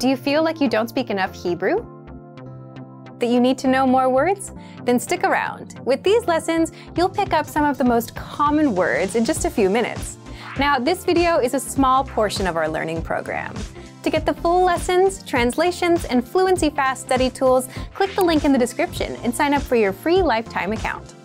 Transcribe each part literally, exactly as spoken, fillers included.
Do you feel like you don't speak enough Hebrew? That you need to know more words? Then stick around. With these lessons, you'll pick up some of the most common words in just a few minutes. Now, this video is a small portion of our learning program. To get the full lessons, translations, and Fluency Fast study tools, click the link in the description and sign up for your free lifetime account.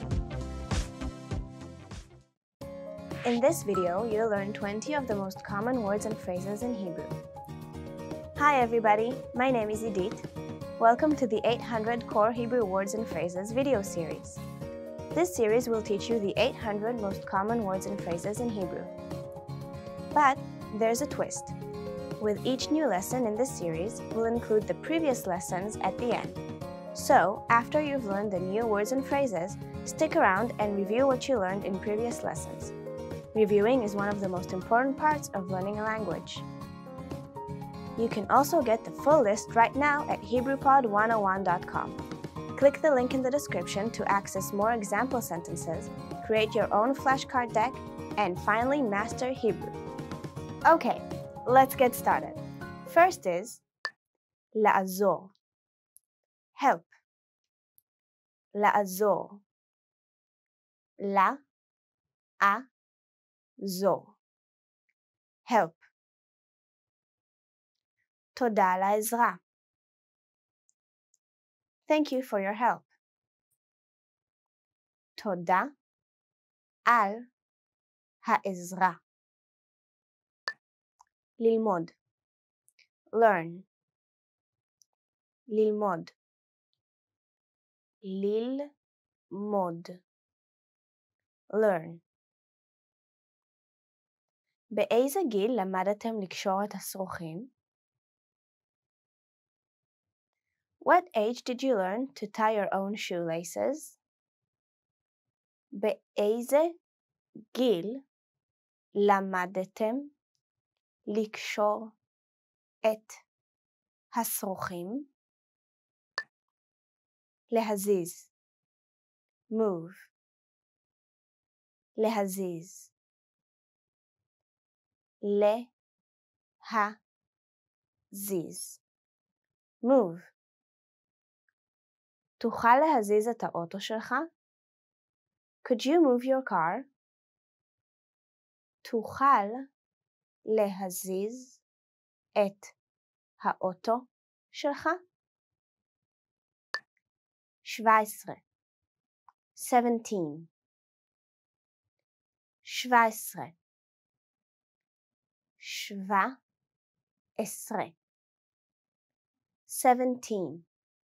In this video, you'll learn twenty of the most common words and phrases in Hebrew. Hi everybody, my name is Idit. Welcome to the eight hundred Core Hebrew Words and Phrases video series. This series will teach you the eight hundred most common words and phrases in Hebrew. But there's a twist. With each new lesson in this series, we'll include the previous lessons at the end. So, after you've learned the new words and phrases, stick around and review what you learned in previous lessons. Reviewing is one of the most important parts of learning a language. You can also get the full list right now at Hebrew Pod one oh one dot com. Click the link in the description to access more example sentences, create your own flashcard deck, and finally master Hebrew. Okay, let's get started. First is לעזור. Help. לעזור. לעזור. Help. תודה על העזרה. Thank you for your help. תודה על העזרה. ללמוד. Learn. ללמוד. ללמוד. Learn. באיזה גיל למדתם לקשור את השרוכים? What age did you learn to tie your own shoelaces? באיזה גיל למדתם לקשור את השרוכים? להזיז. Move. להזיז. להזיז. Move. תוכל להזיז את האוטו שלך? Could you move your car? תוכל להזיז את האוטו שלך? שבע עשרה. seventeen. שבע עשרה. שבע עשרה. seventeen.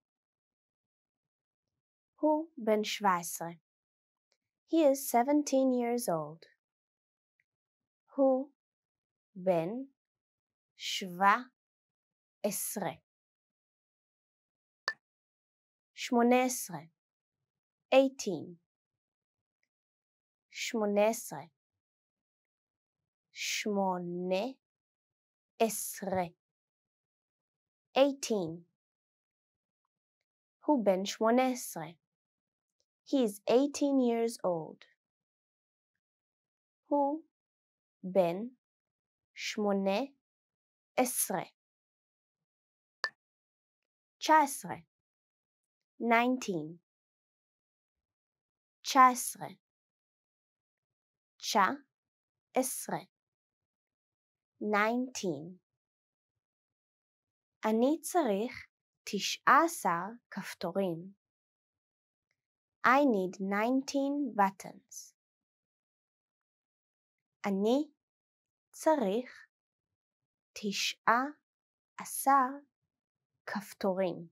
הוא בן שבע עשרה. He is seventeen years old. הוא בן שבע עשרה. שמונה עשרה. eighteen. שמונה עשרה. שמונה עשרה. eighteen. הוא בן שמונה עשרה. He is eighteen years old. הוא בן שמונה עשרה. תשע עשרה. nineteen. תשע עשרה. תשע עשרה. nineteen. אני צריך תשעה עשר כפתורים. I need nineteen buttons. אני צריך תשעה עשר כפתורים.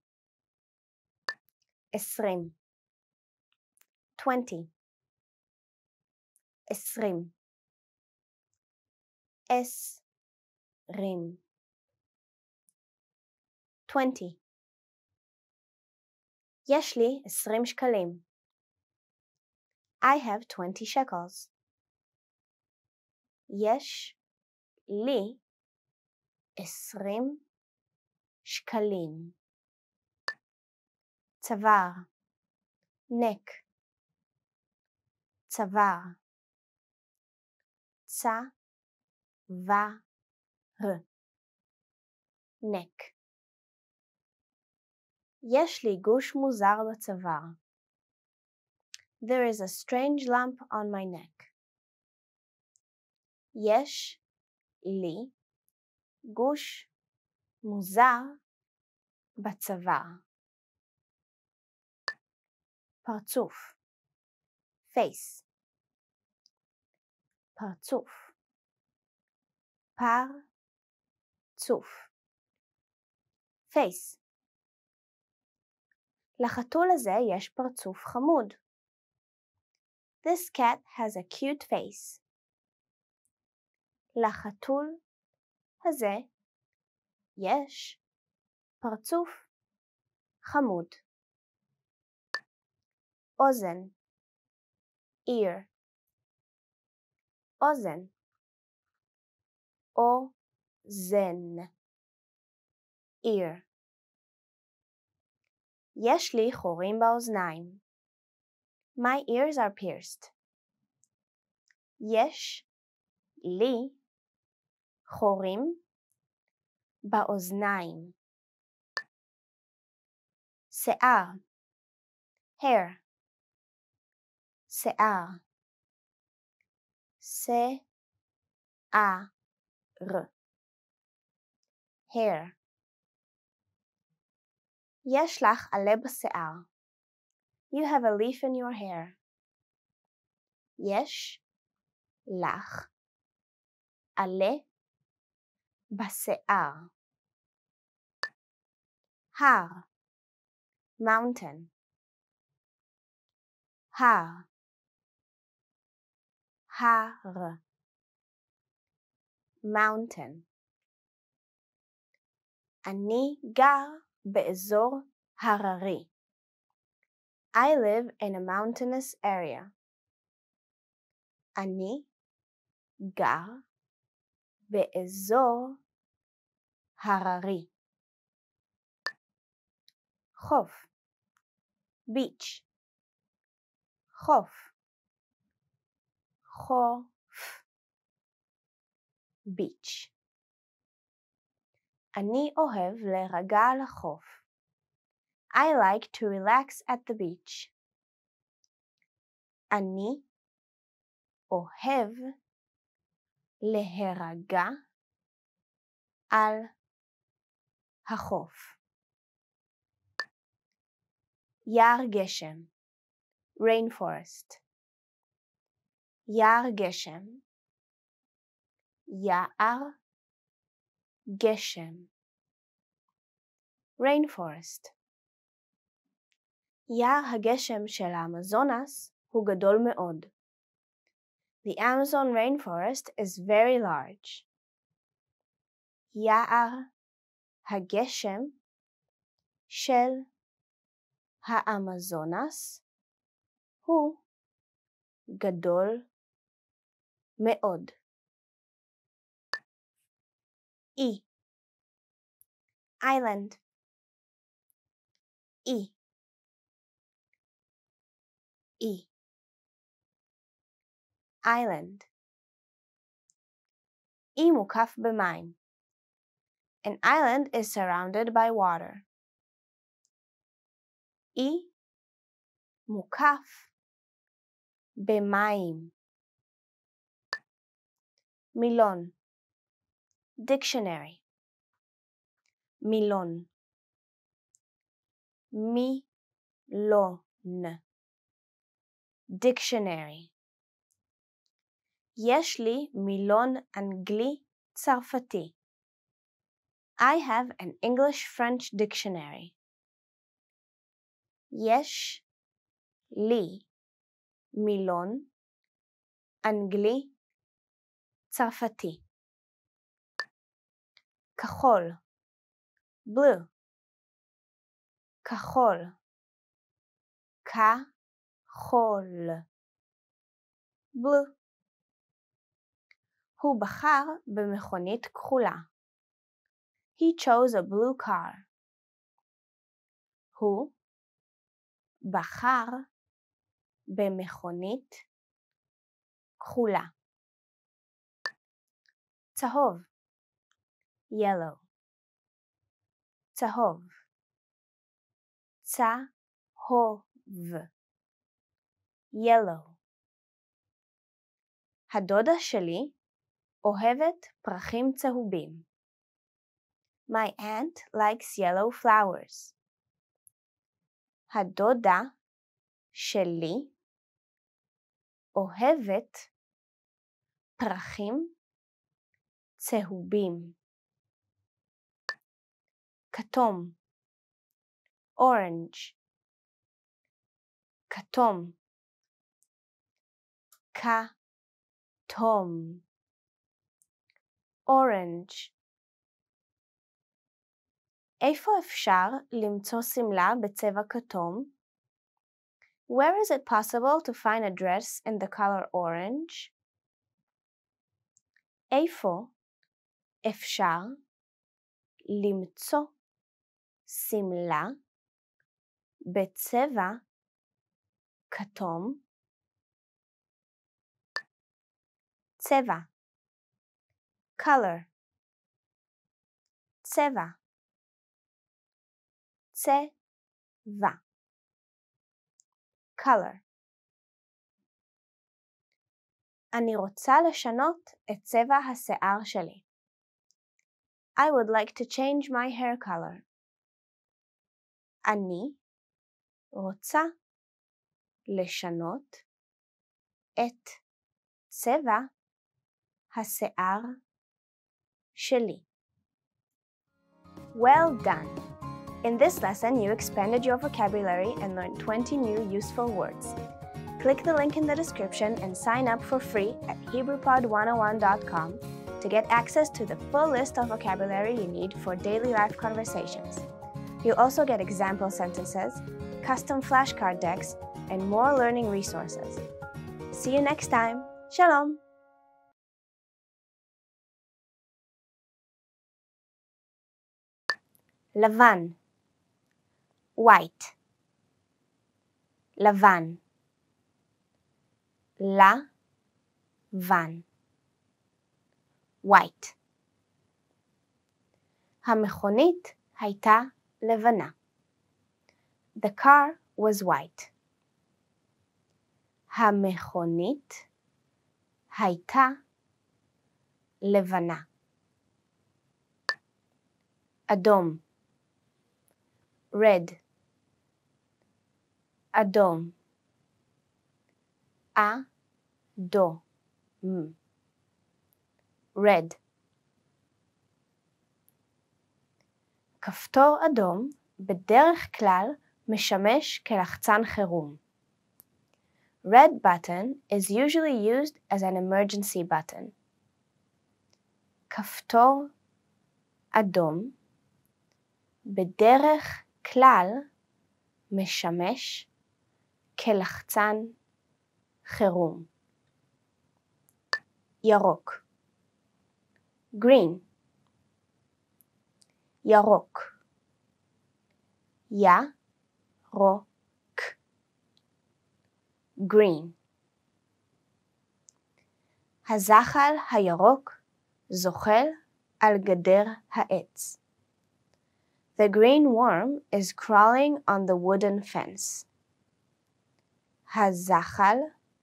עשרים. twenty. עשרים. עשרים. twenty. יש לי עשרים שקלים. I have twenty shekels. יש לי עשרים שקלים. צוואר. neck. צוואר. צוואר. neck. יש לי גוש מוזר בצוואר. There is a strange lump on my neck. יש לי גוש מוזר בצוואר. פרצוף, face. פרצוף, פרצוף, face. לחתול הזה יש פרצוף חמוד. This cat has a cute face. לחתול הזה יש פרצוף חמוד. אוזן, ear. אוזן, אוזן, ear. יש לי חורים באוזניים. My ears are pierced. יש לי חורים באוזניים. שיער, hair. שיער, שיער, hair. יש לך עלה בשיער. You have a leaf in your hair. יש לך עלה בשיער. הר, mountain. הר, הר, mountain. אני גר באזור הררי. I live in a mountainous area. אני גר באזור הררי. חוף, beach. חוף, חוף, beach. אני אוהב להירגע על החוף. I like to relax at the beach. אני אוהב להירגע על החוף. יער גשם, rainforest. יער גשם, יער גשם, rainforest. יער הגשם של האמזונס הוא גדול מאוד. The Amazon rainforest is very large. יער הגשם של האמזונס הוא גדול מאוד. אי, island. אי, אי, island. אי מוקף במים. An island is surrounded by water. אי מוקף במים. מילון, dictionary. מילון, מילון, dictionary. יש לי מילון אנגלי צרפתי. I have an English-French dictionary. יש לי מילון אנגלי צרפתי. כחול, blue. כחול, כחול, blue. הוא בחר במכונית כחולה. He chose a blue car. הוא בחר במכונית כחולה. צהוב, yellow. צהוב, צהוב, yellow. הדודה שלי אוהבת פרחים צהובים. My aunt likes yellow flowers. הדודה שלי אוהבת פרחים צהובים. כתום, orange. כתום, כתום, orange. איפה אפשר למצוא שמלה בצבע כתום? Where is it possible to find a dress in the color orange? איפה אפשר למצוא שמלה בצבע כתום? צבע, color. צבע, צבע, color. אני רוצה לשנות את צבע השיער שלי. I would like to change my hair color. אני רוצה לשנות את צבע השיער שלי. Well done! In this lesson, you expanded your vocabulary and learned twenty new useful words. Click the link in the description and sign up for free at Hebrew Pod one oh one dot com to get access to the full list of vocabulary you need for daily life conversations. You'll also get example sentences, custom flashcard decks, and more learning resources. See you next time. Shalom! לבן, white. לבן, לבן, white. המכונית הייתה לבנה. The car was white. המכונית הייתה לבנה. אדום, red. אדום, אדום, red. כפתור אדום בדרך כלל משמש כלחצן חירום. Red button is usually used as an emergency button. כפתור אדום בדרך כלל משמש כלחצן חירום. ירוק, green. ירוק, ירוק, green. הזחל הירוק זוחל על גדר העץ. The green worm is crawling on the wooden fence. הזחל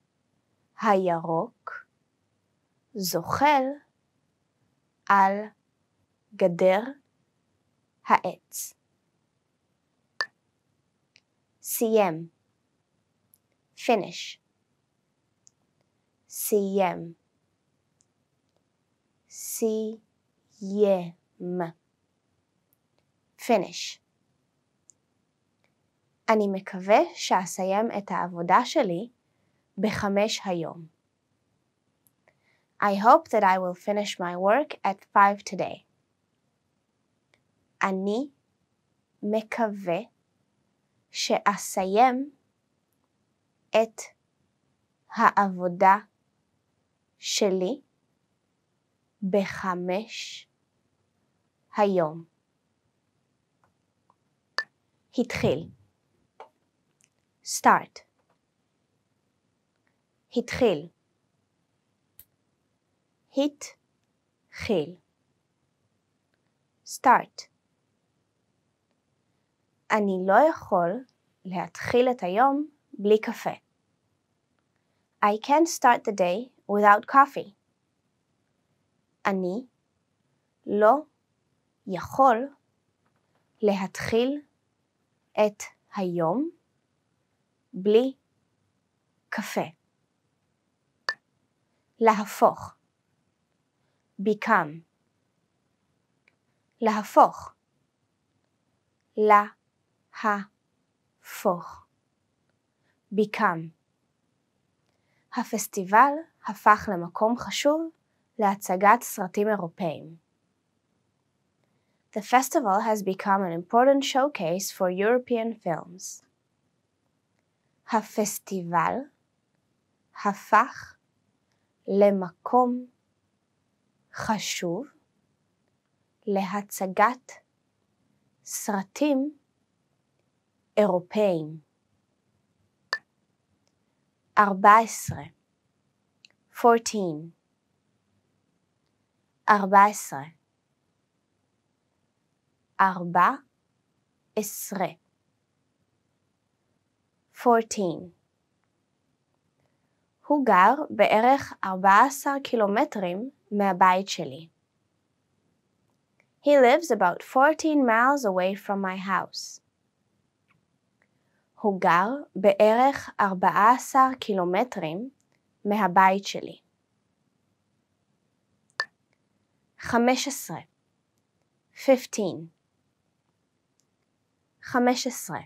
הירוק זוחל על גדר העץ. סיים, finish. סיים, סיים, finish. אני מקווה שאסיים את העבודה שלי בחמש היום. I hope that I will finish my work at five today. אני מקווה שאסיים את העבודה שלי בחמש היום. התחיל, start. התחיל, התחיל, start. אני לא יכול להתחיל את היום בלי קפה. I can't start the day without coffee. אני לא יכול להתחיל את היום בלי קפה. להפוך. become. להפוך. להפוך. become. הפסטיבל הפך למקום חשוב להצגת סרטים אירופאים. The festival has become an important showcase for European films. הפסטיבל הפך למקום חשוב להצגת סרטים אירופאים. ארבע עשרה. fourteen. ארבע עשרה. ארבע עשרה. fourteen. הוא גר בערך ארבעה עשר קילומטרים מהבית שלי. He lives about fourteen miles away from my house. הוא גר בערך ארבעה עשר קילומטרים מהבית שלי. חמש עשרה. fifteen. חמש עשרה.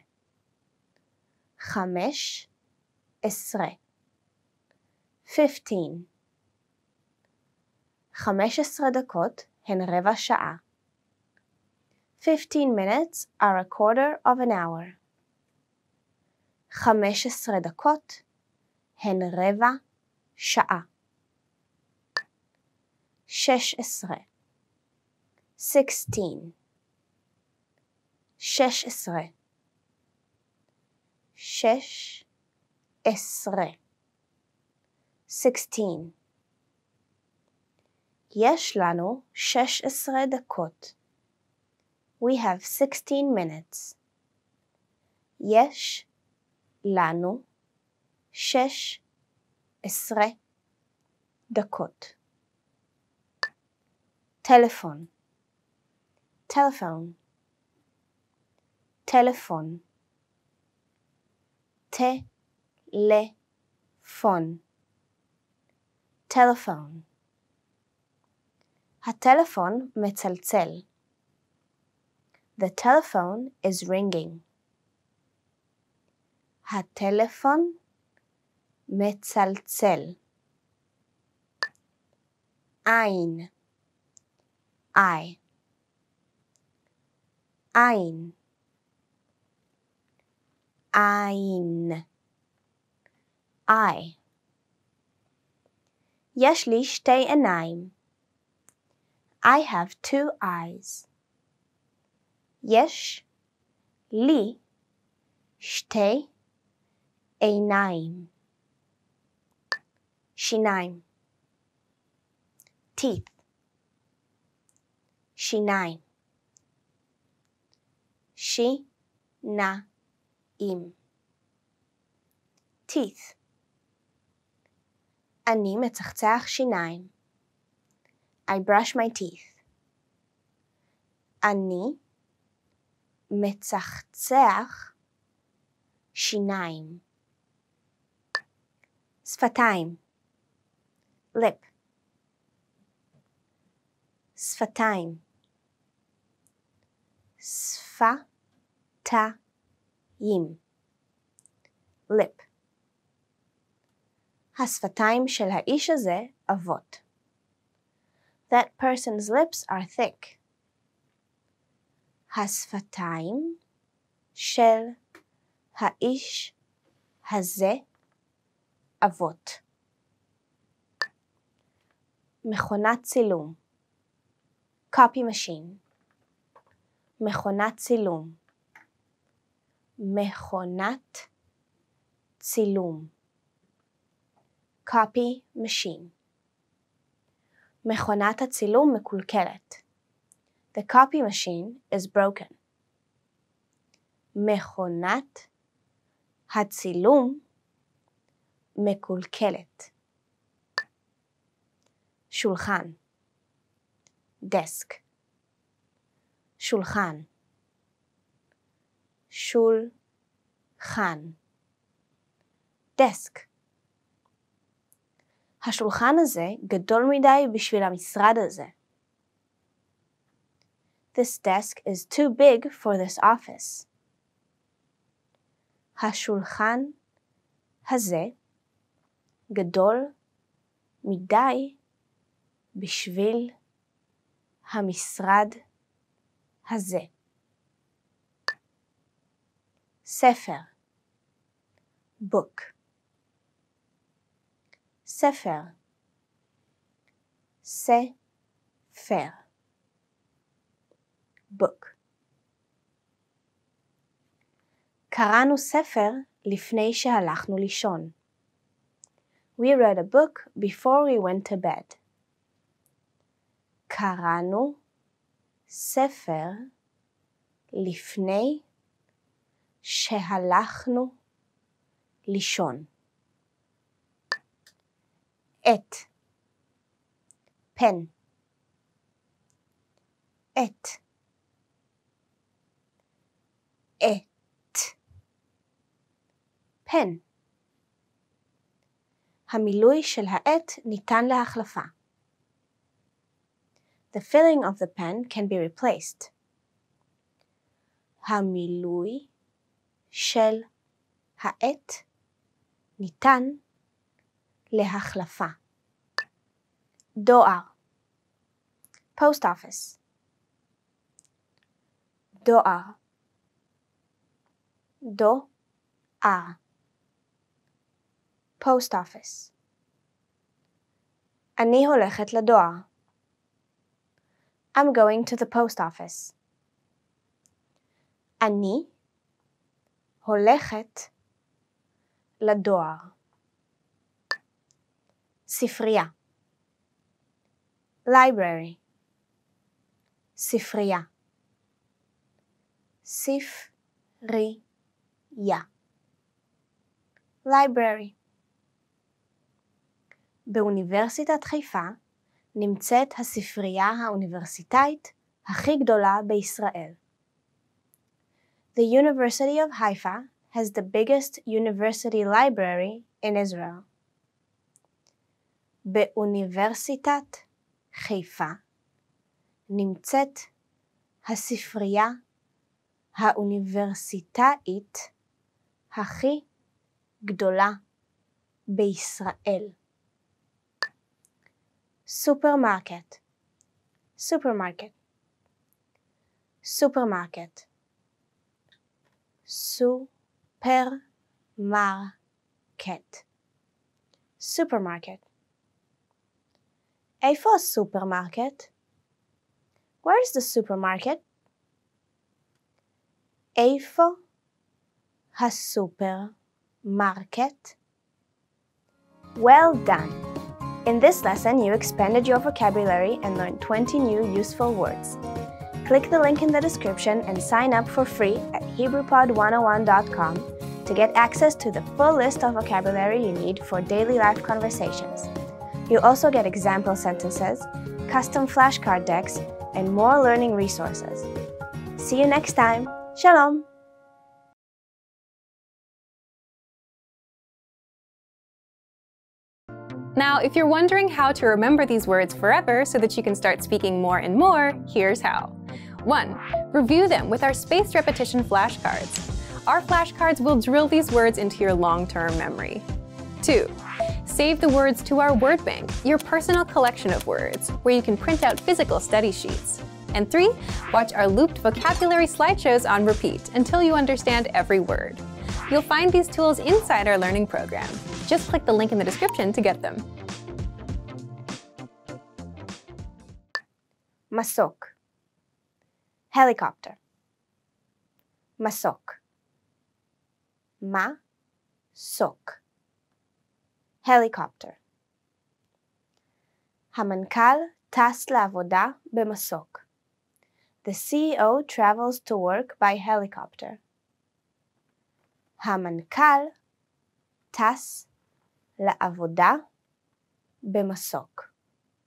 חמש עשרה. fifteen. חמש עשרה דקות הן רבע שעה. fifteen minutes are a quarter of an hour. חמש עשרה דקות הן רבע שעה. שש עשרה. sixteen. שש עשרה. שש עשרה. sixteen. יש לנו שש עשרה דקות. We have sixteen minutes. יש לנו שש עשרה דקות. טלפון. טלפון. טלפון. טלפון. טלפון. הטלפון מצלצל. The telephone is ringing. הטלפון מצלצל. עין. I. עין. עין. I. יש לי שתי עיניים. I have two eyes. יש לי שתי עיניים. שיניים. teeth. שיניים. שיניים. teeth. אני מצחצח שיניים. I brush my teeth. אני מצחצח שיניים. שפתיים. lip. שפתיים. שפתיים. lip. השפתיים של האיש הזה עבות. That person's lips are thick. השפתיים של האיש הזה עבות. מכונת צילום. copy machine. מכונת צילום. מכונת צילום. copy machine. מכונת הצילום מקולקלת. The copy machine is broken. מכונת הצילום מקולקלת. שולחן, desk. שולחן, שולחן, desk. השולחן הזה גדול מדי בשביל המשרד הזה. This desk is too big for this office. השולחן הזה גדול מדי בשביל המשרד הזה. ספר, book. ספר, ספר, book. קראנו ספר לפני שהלכנו לישון. We read a book before we went to bed. קראנו ספר לפני שהלכנו לישון. את, פן, את, את, פן. המילוי של העט ניתן להחלפה. The filling of the pen can be replaced. המילוי של העט ניתן להחלפה. דואר, post office. דואר, דואר, post office. אני הולכת לדואר. I'm going to the post office. אני הולכת לדואר. ספרייה, library. ספרייה, ספרייה, library. באוניברסיטת חיפה נמצאת הספרייה האוניברסיטאית הכי גדולה בישראל. The University of Haifa has the biggest university library in Israel. באוניברסיטת חיפה נמצאת הספרייה האוניברסיטאית הכי גדולה בישראל. סופרמרקט, supermarket, סופרמרקט, סופרמרקט, supermarket. איפה הסופרמרקט? Where is the supermarket? איפה הסופרמרקט? Well done! In this lesson, you expanded your vocabulary and learned twenty new useful words. Click the link in the description and sign up for free at Hebrew Pod one oh one dot com to get access to the full list of vocabulary you need for daily life conversations. You'll also get example sentences, custom flashcard decks, and more learning resources. See you next time. Shalom! Now, if you're wondering how to remember these words forever so that you can start speaking more and more, here's how. one. Review them with our spaced repetition flashcards. Our flashcards will drill these words into your long-term memory. two. Save the words to our word bank, your personal collection of words, where you can print out physical study sheets. And three. Watch our looped vocabulary slideshows on repeat until you understand every word. You'll find these tools inside our learning program. Just click the link in the description to get them. מסוק, helicopter. מסוק, מסוק, helicopter. המנכ"ל טס לעבודה במסוק. The C E O travels to work by helicopter. המנכ"ל טס לעבודה במסוק.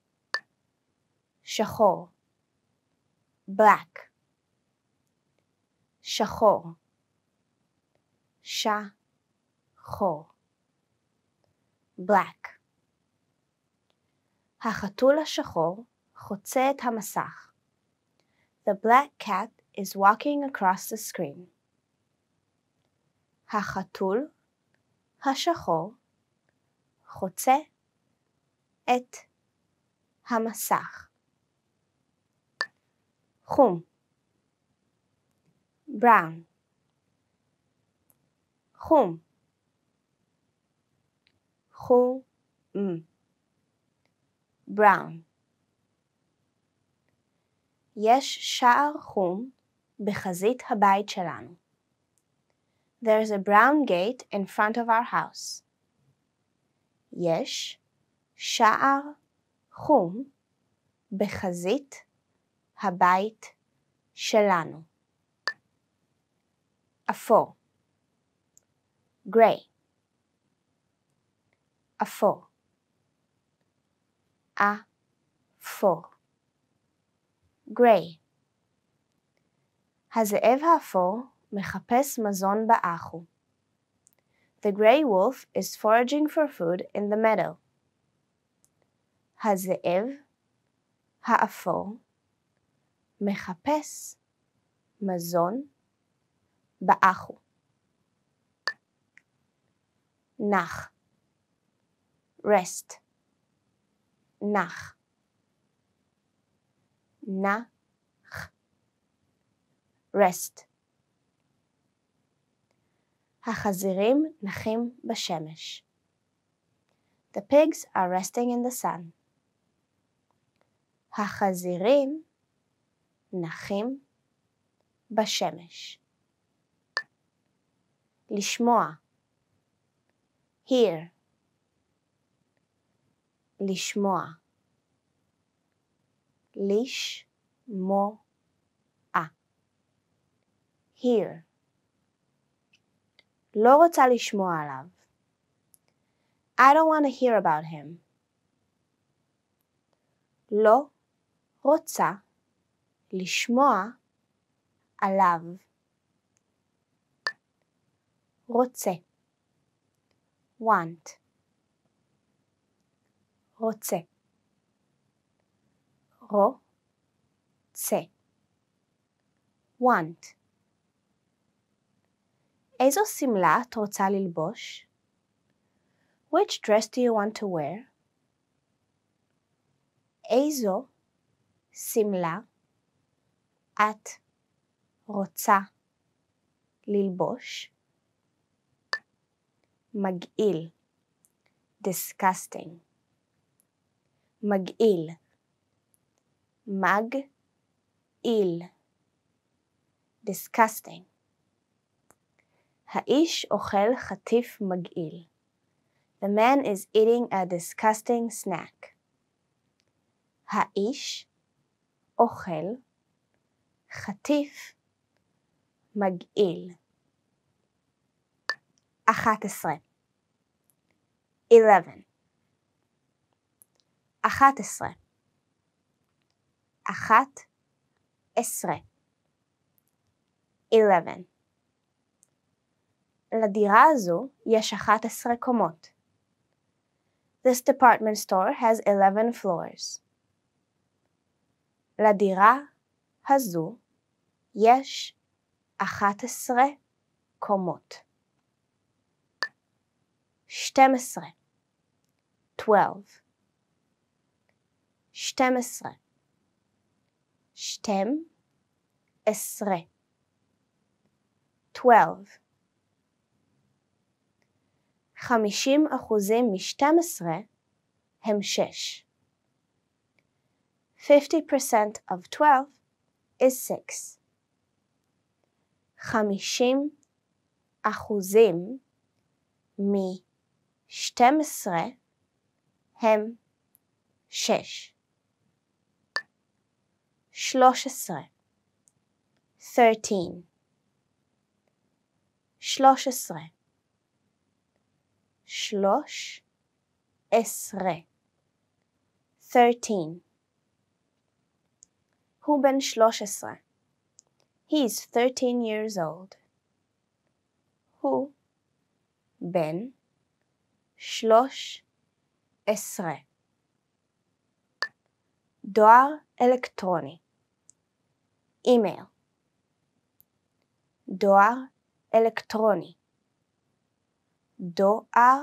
שחור, black. שחור, שחור, black. החתול השחור חוצה את המסך. The black cat is walking across the screen. החתול השחור חוצה את המסך. חום, brown. חום, חום, brown. יש שער חום בחזית הבית שלנו. There's a brown gate in front of our house. יש שער חום בחזית הבית שלנו. אפור, gray. אפור, אפור, gray. הזאב האפור מחפש מזון באחו. The gray wolf is foraging for food in the meadow. הזאב האפור מחפש מזון באחו. נח, rest. נח, נח, rest. החזירים נחים בשמש. The pigs are resting in the sun. החזירים נחים בשמש. לשמוע, hear. לשמוע, לשמוע, hear. לא רוצה לשמוע עליו. I don't want to hear about him. לא רוצה לשמוע עליו. רוצה, want. רוצה, רוצה, want. איזו שמלה את רוצה ללבוש? Which dress do you want to wear? איזו שמלה את רוצה ללבוש? מגעיל, disgusting. מגעיל, מגעיל, disgusting. האיש אוכל חטיף מגעיל. The man is eating a disgusting snack. האיש אוכל חטיף מגעיל. אחת עשרה, eleven. אחת עשרה, אחת עשרה, eleven. לדירה הזו יש אחת עשרה קומות. This department store has eleven floors. לדירה הזו יש אחת עשרה קומות. שתים עשרה, twelve. שתים עשרה, שתים עשרה, twelve. חמישים אחוזים משתים עשרה הם שש. fifty percent of twelve is six. חמישים אחוזים משתים עשרה הם שש. שלוש עשרה, thirteen. שלוש עשרה. שלוש עשרה. thirteen. הוא בן שלוש עשרה. He is thirteen years old. הוא בן שלוש עשרה. דואר אלקטרוני. אימייל. דואר אלקטרוני. דואר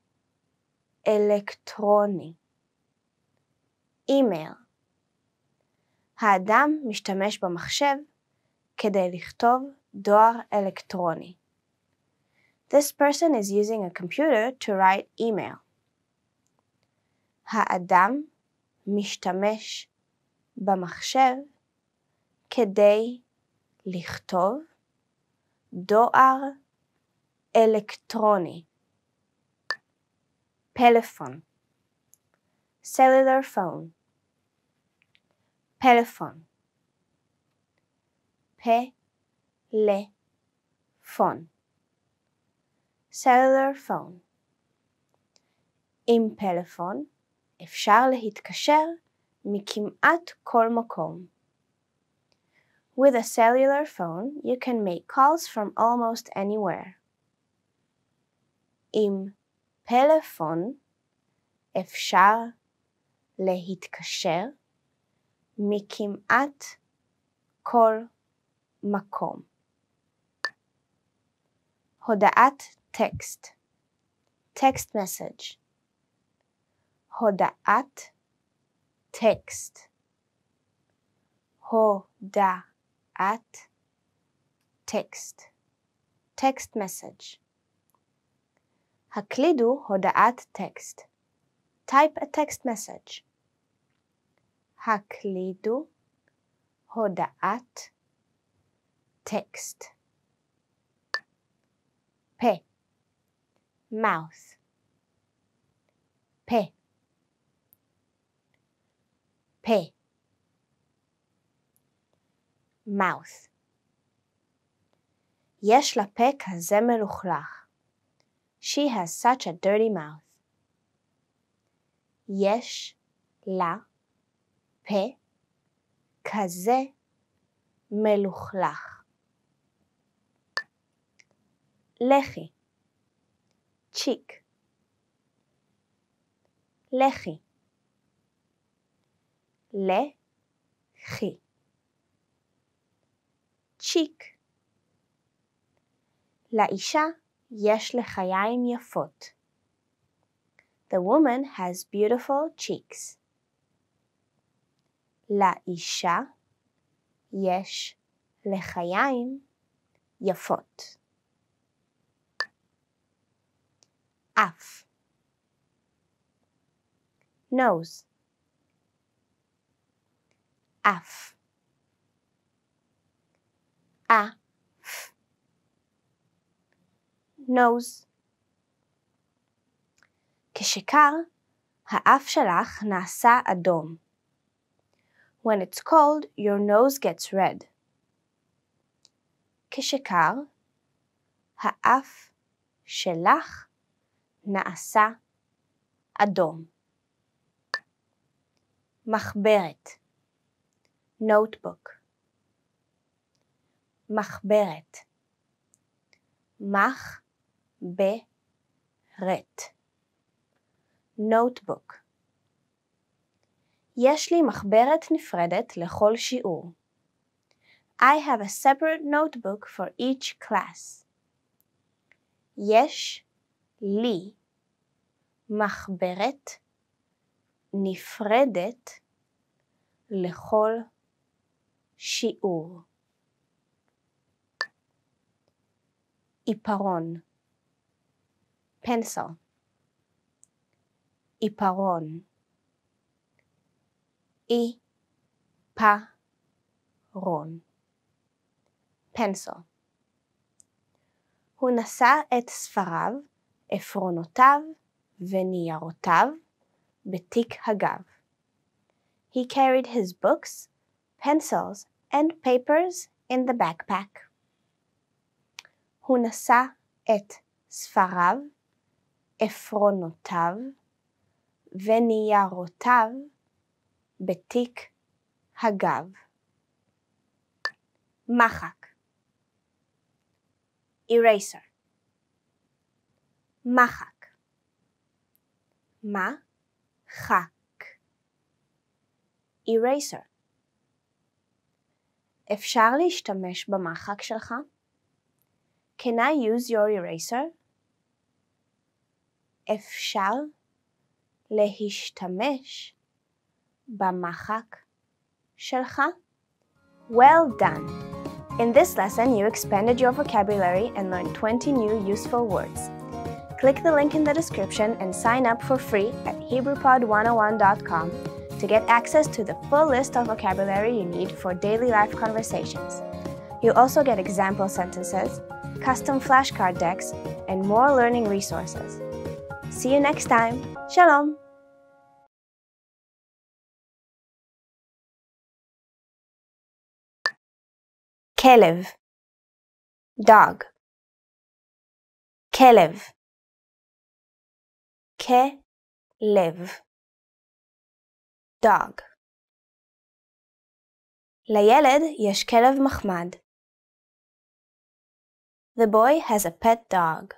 אלקטרוני. אימייל. האדם משתמש במחשב כדי לכתוב דואר אלקטרוני. This person is using a computer to write email. האדם משתמש במחשב כדי לכתוב דואר אלקטרוני. פלאפון. cellular phone. פלאפון. פלאפון. cellular phone. עם פלאפון אפשר להתקשר מכמעט כל מקום. With a cellular phone, you can make calls from almost anywhere. עם פלאפון אפשר להתקשר מכמעט כל מקום. הודעת טקסט. text message. הודעת טקסט. הודעת טקסט. text message. הקלידו הודעת טקסט. Type a text message. הקלידו הודעת טקסט. פה. mouth. פה. פה. mouth. יש לה פה כזה מלוכלך. She has such a dirty mouth. יש לה פה כזה מלוכלך. לחי. cheek. לחי. לחי. cheek. לאישה יש לחיים יפות. The woman has beautiful cheeks. לאישה יש לחיים יפות. אף. nose. אף. אף. nose. כשקר, האף שלך נעשה אדום. When it's cold, your nose gets red. כשקר, האף שלך נעשה אדום. מחברת. notebook. מחברת. מחברת. notebook. יש לי מחברת נפרדת לכל שיעור. I have a separate notebook for each class. יש לי מחברת נפרדת לכל שיעור. עיפרון. pencil. עיפרון. עיפרון. pencil. הוא נשא את ספריו, עפרונותיו וניירותיו בתיק הגב. He carried his books, pencils, and papers in the backpack. הוא נשא את ספריו, עפרונותיו וניירותיו בתיק הגב. מחק. eraser. מחק. מחק. eraser. אפשר להשתמש במחק שלך? Can I use your eraser? אפשר להשתמש במחק שלך? Well done! In this lesson, you expanded your vocabulary and learned twenty new useful words. Click the link in the description and sign up for free at Hebrew Pod one oh one dot com to get access to the full list of vocabulary you need for daily life conversations. You'll also get example sentences, custom flashcard decks, and more learning resources. See you next time. Shalom! כלב, dog. כלב, כלב, dog. לילד יש כלב מחמד. The boy has a pet dog.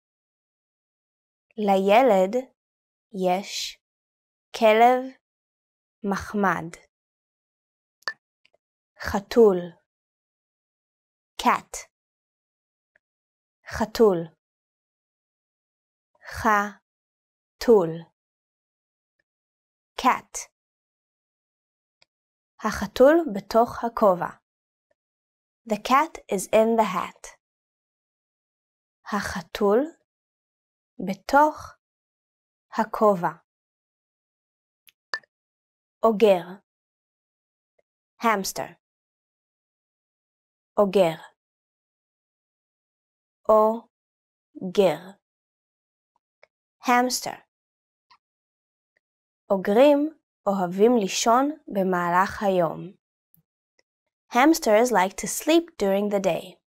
לילד יש כלב מחמד. חתול, cat. חתול, חתול, cat. החתול בתוך הכובע. The cat is in the hat. החתול בתוך הכובע. אוגר, hamster. אוגר, אוגר, hamster. אוגרים אוהבים לישון במהלך היום. Hamsters like to sleep during the day.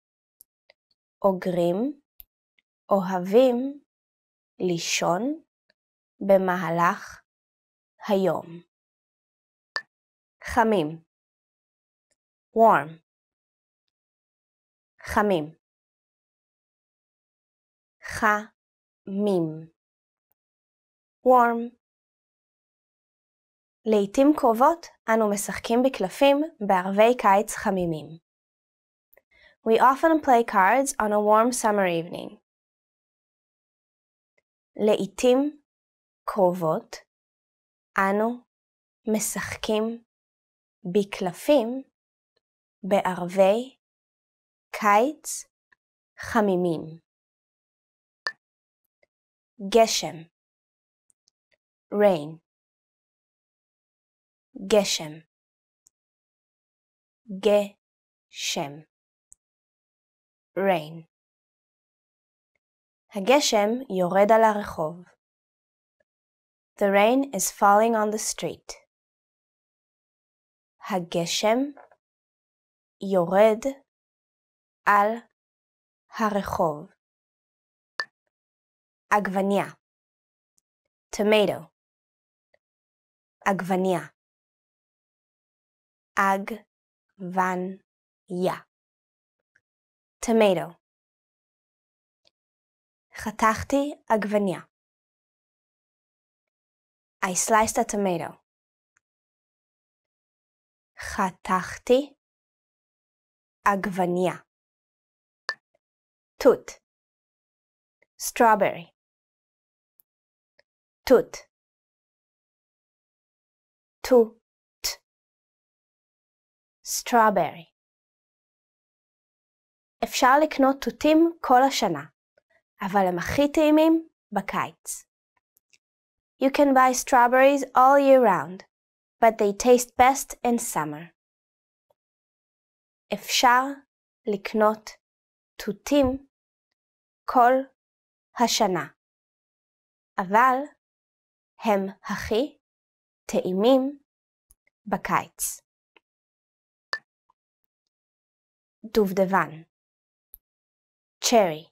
אוגרים אוהבים לישון במהלך היום. חמים, warm. חמים, חמים, warm. לעתים קרובות אנו משחקים בקלפים בערבי קיץ חמימים. We often play cards on a warm summer evening. לעתים קרובות אנו משחקים בקלפים בערבי קיץ חמימים. גשם, rain. גשם, גשם, rain. הגשם יורד על הרחוב. The rain is falling on the street. הגשם יורד על הרחוב. עגבניה, tomato. עגבניה, עגבניה, tomato. חתכתי עגבניה. I sliced a tomato. חתכתי עגבניה. תות, strawberry. תות, תות, strawberry. אפשר לקנות תותים כל השנה, אבל הם הכי טעימים בקיץ. You can buy strawberries all year round, but they taste best in summer. אפשר לקנות תותים כל השנה, אבל הם הכי טעימים בקיץ. דובדבן, cherry,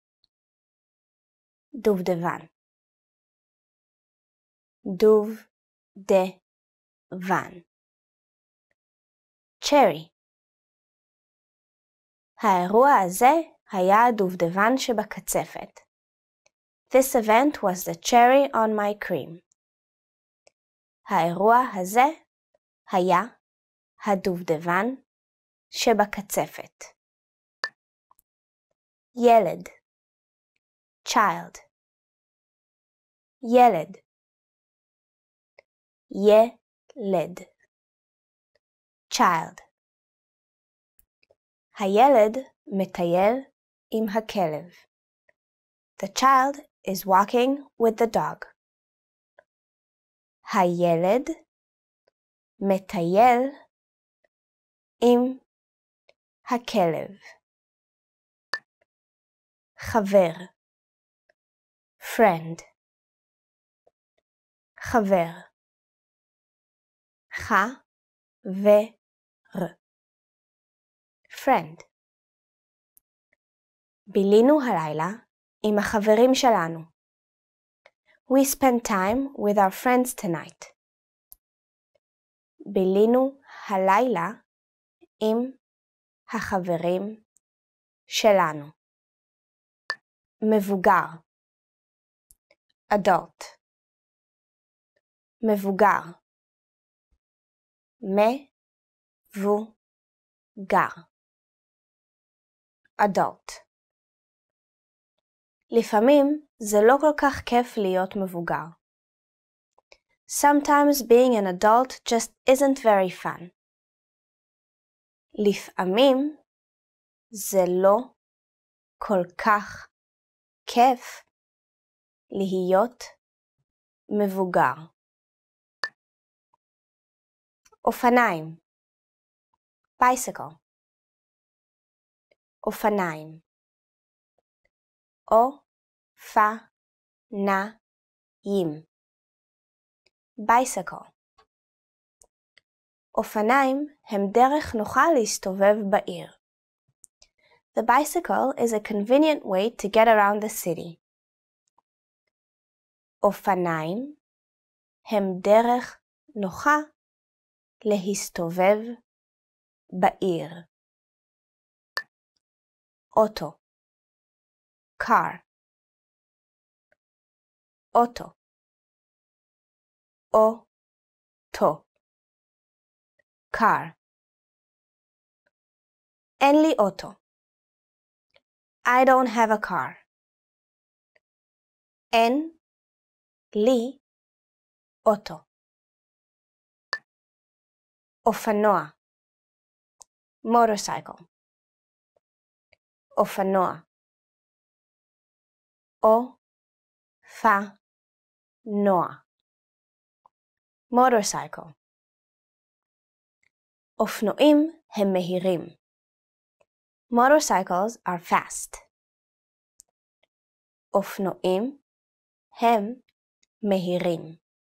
דובדבן, דובדבן, cherry. האירוע הזה היה הדובדבן שבקצפת. This event was the cherry on my cream. האירוע הזה היה הדובדבן שבקצפת. ילד, child, ילד, ילד, child. הילד מטייל עם הכלב. The child is walking with the dog. הילד מטייל עם הכלב. חבר, friend, חבר, חבר, friend. בילינו הלילה עם החברים שלנו. We spent time with our friends tonight. בילינו הלילה עם החברים שלנו. מבוגר, adult, מבוגר, מבוגר, adult. לפעמים זה לא כל כך כיף להיות מבוגר. Sometimes being an adult just isn't very fun. לפעמים זה לא כל כך כיף להיות מבוגר. אופניים, bicycle, אופניים, אופניים, bicycle. אופניים הם דרך נוחה להסתובב בעיר. The bicycle is a convenient way to get around the city. אופניים הם דרך נוחה להסתובב בעיר. אוטו, car, אוטו, אוטו, car. אין לי אוטו. I don't have a car. אין לי אוטו. אופנוע, motorcycle, אופנוע, אופנוע, motorcycle. אופנועים הם מהירים. Motorcycles are fast. אופנועים הם מהירים.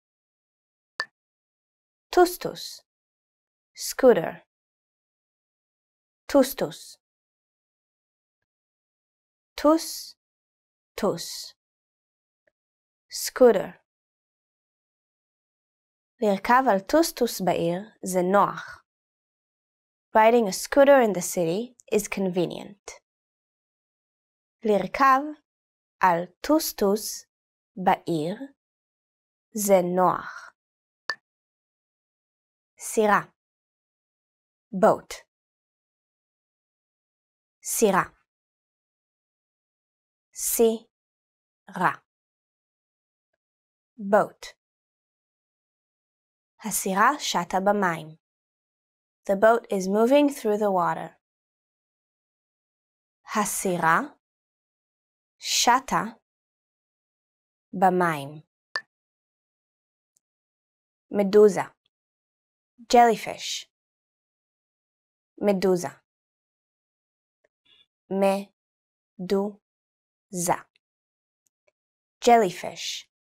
טוסטוס, scooter, טוסטוס, טוס, טוס, scooter. לרכב על טוסטוס בעיר זה נוח. Riding a scooter in the city is convenient. לרכב על טוסטוס בעיר זה נוח. סירה, boat, סירה, סירה, boat. הסירה שטה במים. The boat is moving through the water. הסירה שטה במים. מדוזה, jellyfish, מדוזה, מדוזה, jellyfish.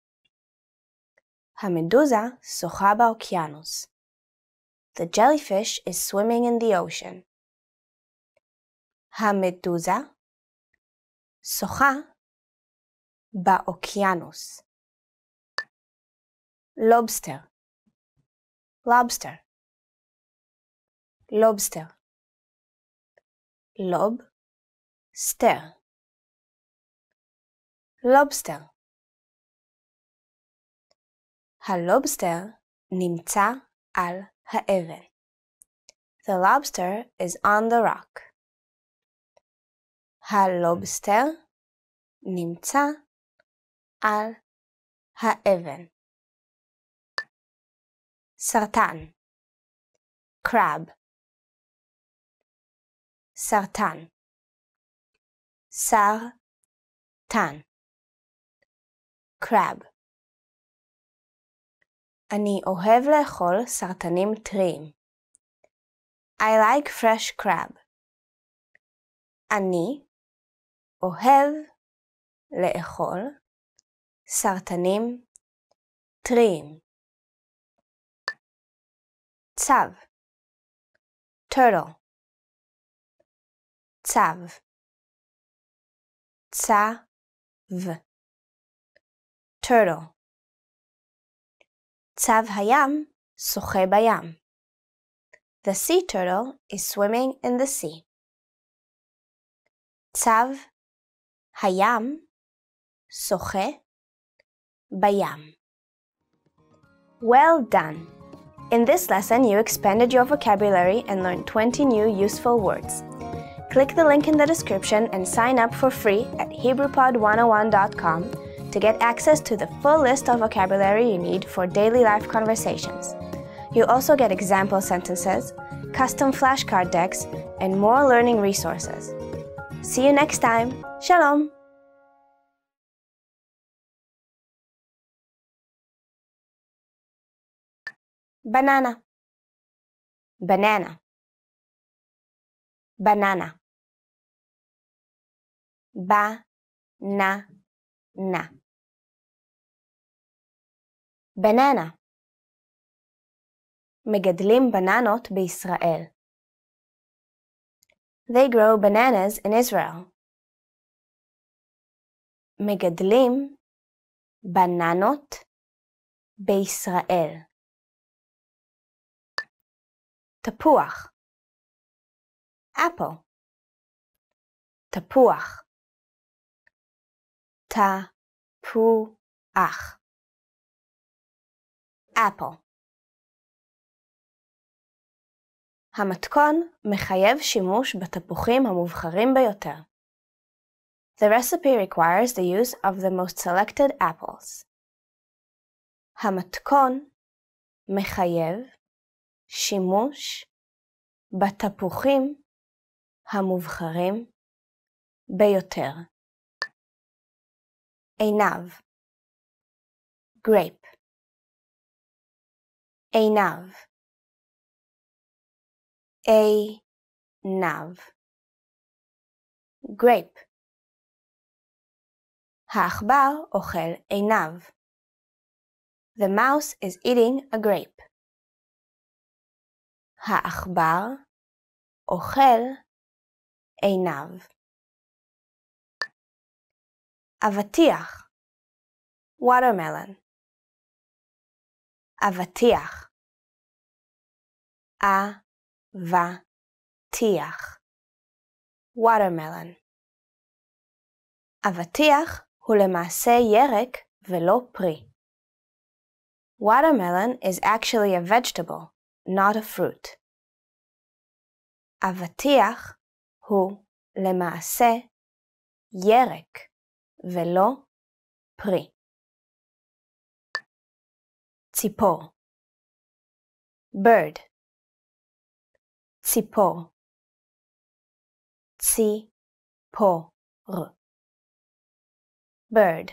המדוזה שוחה באוקיינוס. The jellyfish is swimming in the ocean. המדוזה שוחה באוקיינוס. lobster, lobster, lobster, lobster, lobster. הלובסטר נמצא על האבן. The lobster is on the rock. הלובסטר נמצא על האבן. סרטן, crab, סרטן, סרטן, crab. אני אוהב לאכול סרטנים טריים. I like fresh crab. אני אוהב לאכול סרטנים טריים. צב, turtle, צב, צב, turtle. צב הים שוחה בים. The sea turtle is swimming in the sea. צב הים שוחה בים. Well done! In this lesson, you expanded your vocabulary and learned twenty new useful words. Click the link in the description and sign up for free at hebrew pod one oh one dot com to get access to the full list of vocabulary you need for daily life conversations. You'll also get example sentences, custom flashcard decks, and more learning resources. See you next time. Shalom! Banana, banana, banana, ba-na-na, banana. מגדלים בננות בישראל. They grow bananas in Israel. מגדלים בננות בישראל. תפוח, apple, תפוח, תפוח, apple. המתכון מחייב שימוש בתפוחים המובחרים ביותר. The recipe requires the use of the most selected apples. המתכון מחייב שימוש בתפוחים המובחרים ביותר. עיניו, grape, עיניו, עיניו, grape. העכבר אוכל עיניו. The mouse is eating a grape. העכבר אוכל עיניו. אבטיח, watermelon, אבטיח, אבטיח, watermelon. אבטיח הוא למעשה ירק ולא פרי. Watermelon is actually a vegetable, not a fruit. אבטיח הוא למעשה ירק ולא פרי. ציפור, bird, ציפור, ציפור, bird.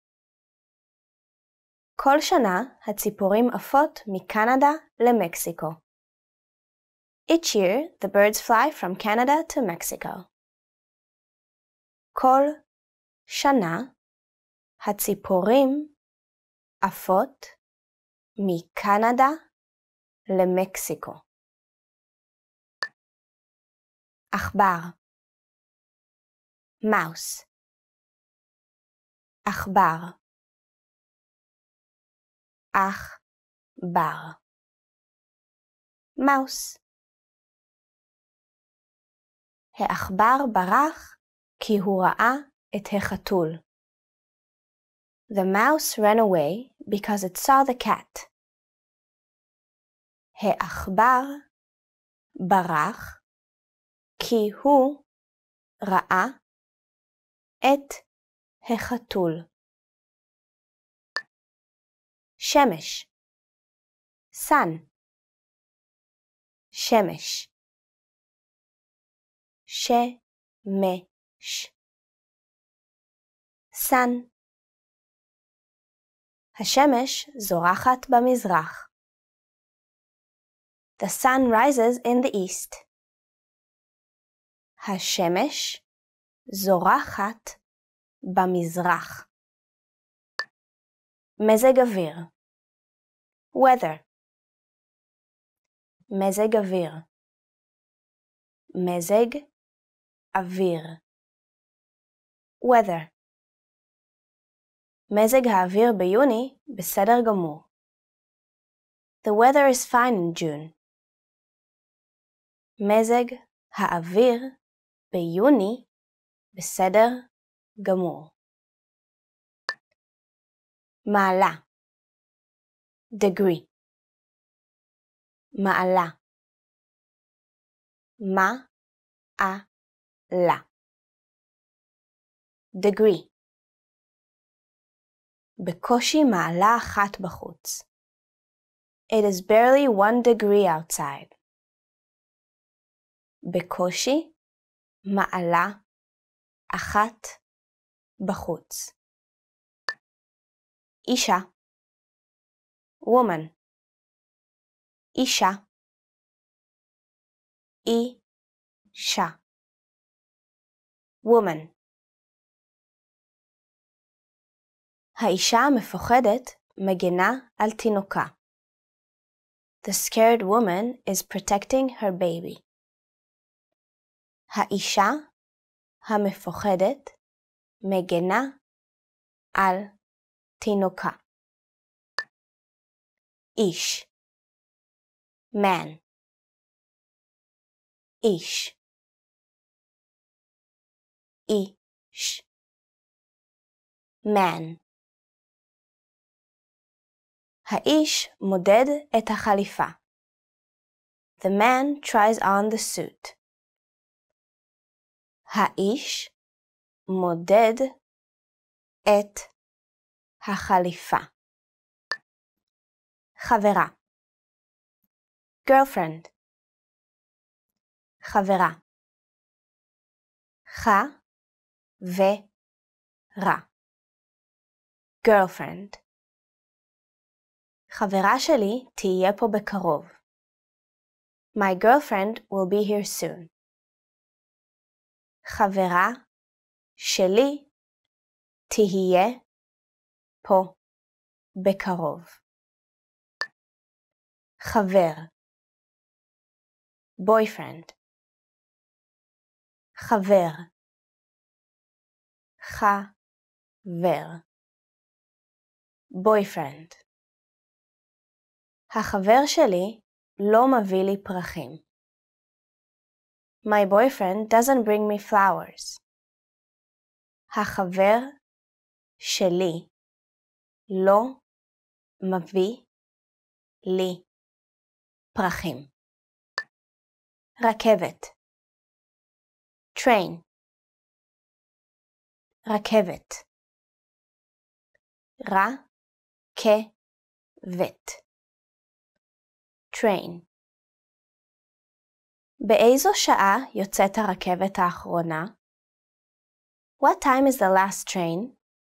כל שנה הציפורים עפות מקנדה למקסיקו. Each year, the birds fly from Canada to Mexico. כל שנה הציפורים עפות מקנדה למקסיקו. עכבר, mouse, עכבר, עכבר. מאוס. העכבר ברח כי הוא ראה את החתול. The mouse ran away because it saw the cat. העכבר ברח כי הוא ראה את החתול. שמש, sun. שמש, שמש. sun. השמש זורחת במזרח. The sun rises in the east. השמש זורחת במזרח. מזג אוויר, weather. מזג אוויר, מזג אוויר. weather. מזג האוויר ביוני בסדר גמור. The weather is fine in June. מזג האוויר ביוני בסדר גמור. מעלה, degree. מעלה, מעלה. degree. בקושי מעלה אחת בחוץ. It is barely one degree outside. בקושי מעלה אחת בחוץ. אישה, woman. אישה, אישה. woman. האישה המפוחדת מגנה על תינוקה. The scared woman is protecting her baby. האישה המפוחדת מגנה על תינוקה. איש, man. איש, איש. man. האיש מודד את החליפה. The man tries on the suit. האיש מודד את החליפה. חברה, girlfriend. חברה, חברה. girlfriend. חברה שלי תהיה פה בקרוב. My girlfriend will be here soon. חברה שלי תהיה פה בקרוב. חבר, boyfriend. חבר, חבר. boyfriend. החבר שלי לא מביא לי פרחים. My boyfriend doesn't bring me flowers. החבר שלי לא מביא לי פרחים. רכבת, train. רכבת, רכבת. train. באיזו שעה יוצאת הרכבת האחרונה? What time is the last train?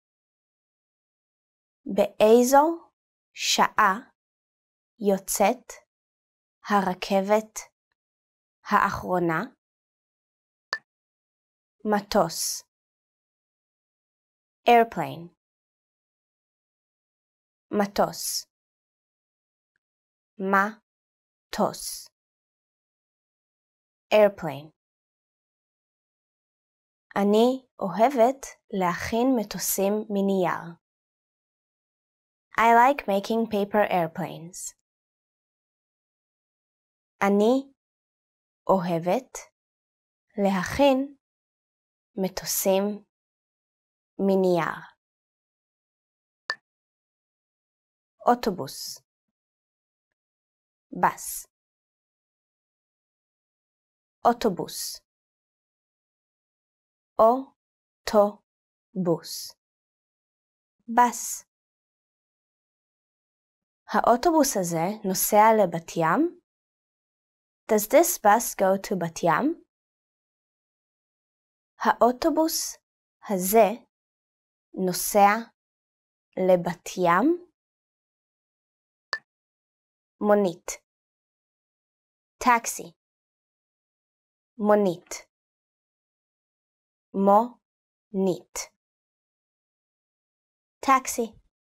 באיזו שעה יוצאת הרכבת האחרונה? מטוס, airplane. מטוס, מטוס. airplane. אני אוהבת להכין מטוסים מנייר. I like making paper airplanes. אני אוהבת להכין מטוסים מנייר. אוטובוס, בס, אוטובוס, אוטובוס, בס. האוטובוס הזה נוסע לבת ים? Does this bus go to בת ים? האוטובוס הזה נוסע לבת ים? מונית, טקסי, מונית, מונית, טקסי.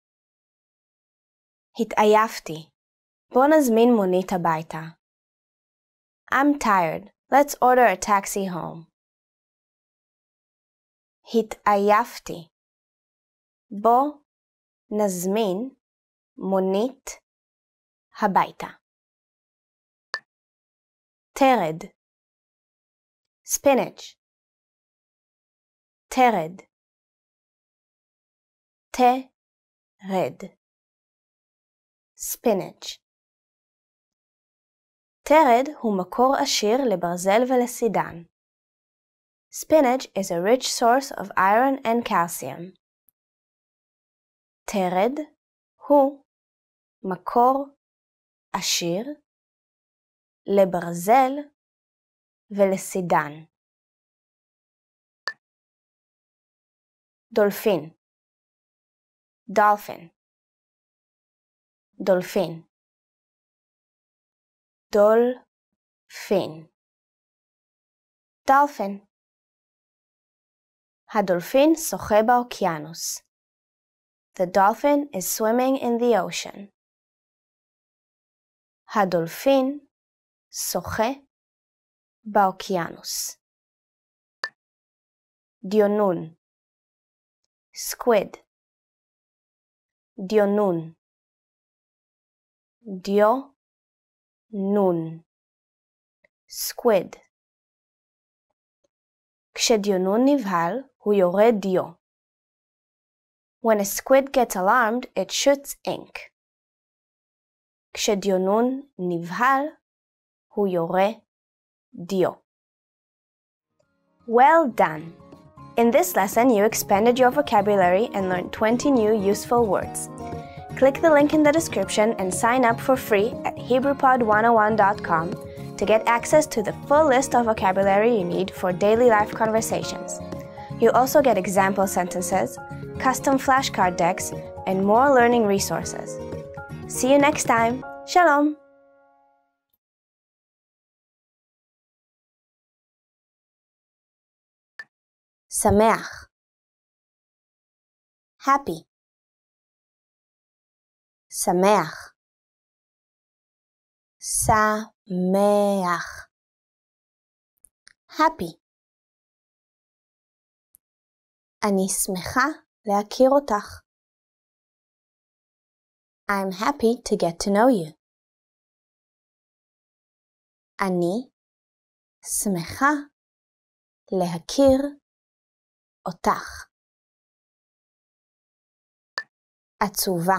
התעייפתי. בוא נזמין מונית הביתה. I'm tired. Let's order a taxi home. התעייפתי. בוא נזמין מונית הביתה. תרד, spinach, תרד, תרד, spinach. תרד הוא מקור עשיר לברזל ולסידן. Spinach is a rich source of iron and calcium. תרד הוא מקור עשיר לברזל ולסידן. דולפין, dolphin, דולפין, דולפין, dolphin. הדולפין שוחה באוקיינוס. The dolphin is swimming in the ocean. הדולפין שוחה באוקיינוס. דיונון, squid, דיונון, דיונון, squid. כשדיונון נבהל, הוא יורה דיו. When a squid gets alarmed, it shoots ink. כשדיונון נבהל, הוא יורה דיו. Well done! In this lesson, you expanded your vocabulary and learned twenty new useful words. Click the link in the description and sign up for free at Hebrew Pod one oh one dot com to get access to the full list of vocabulary you need for daily life conversations. You also get example sentences, custom flashcard decks, and more learning resources. See you next time. Shalom! שמח, happy, שמח, שמח, happy. אני שמחה להכיר אותך. I'm happy to get to know you. אני שמחה להכיר אותך. עצובה,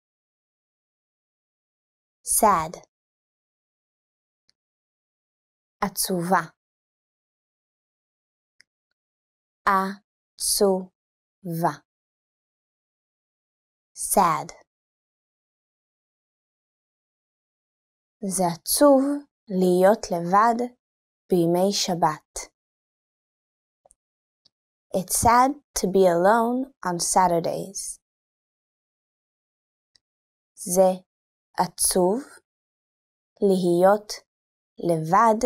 sad, עצובה, עצובה, sad. זה עצוב להיות לבד בימי שבת. It's sad to be alone on Saturdays. זה עצוב להיות לבד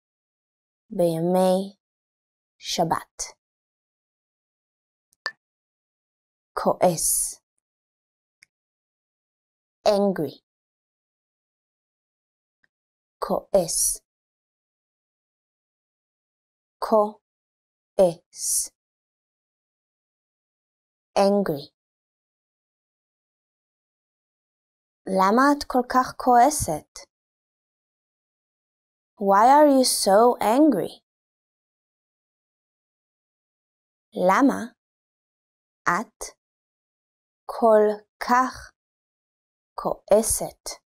בימי שבת. כועס, angry, כועס, כועס. כועס. angry. למה את כל כך כועסת? Why are you so angry? למה את כל כך כועסת?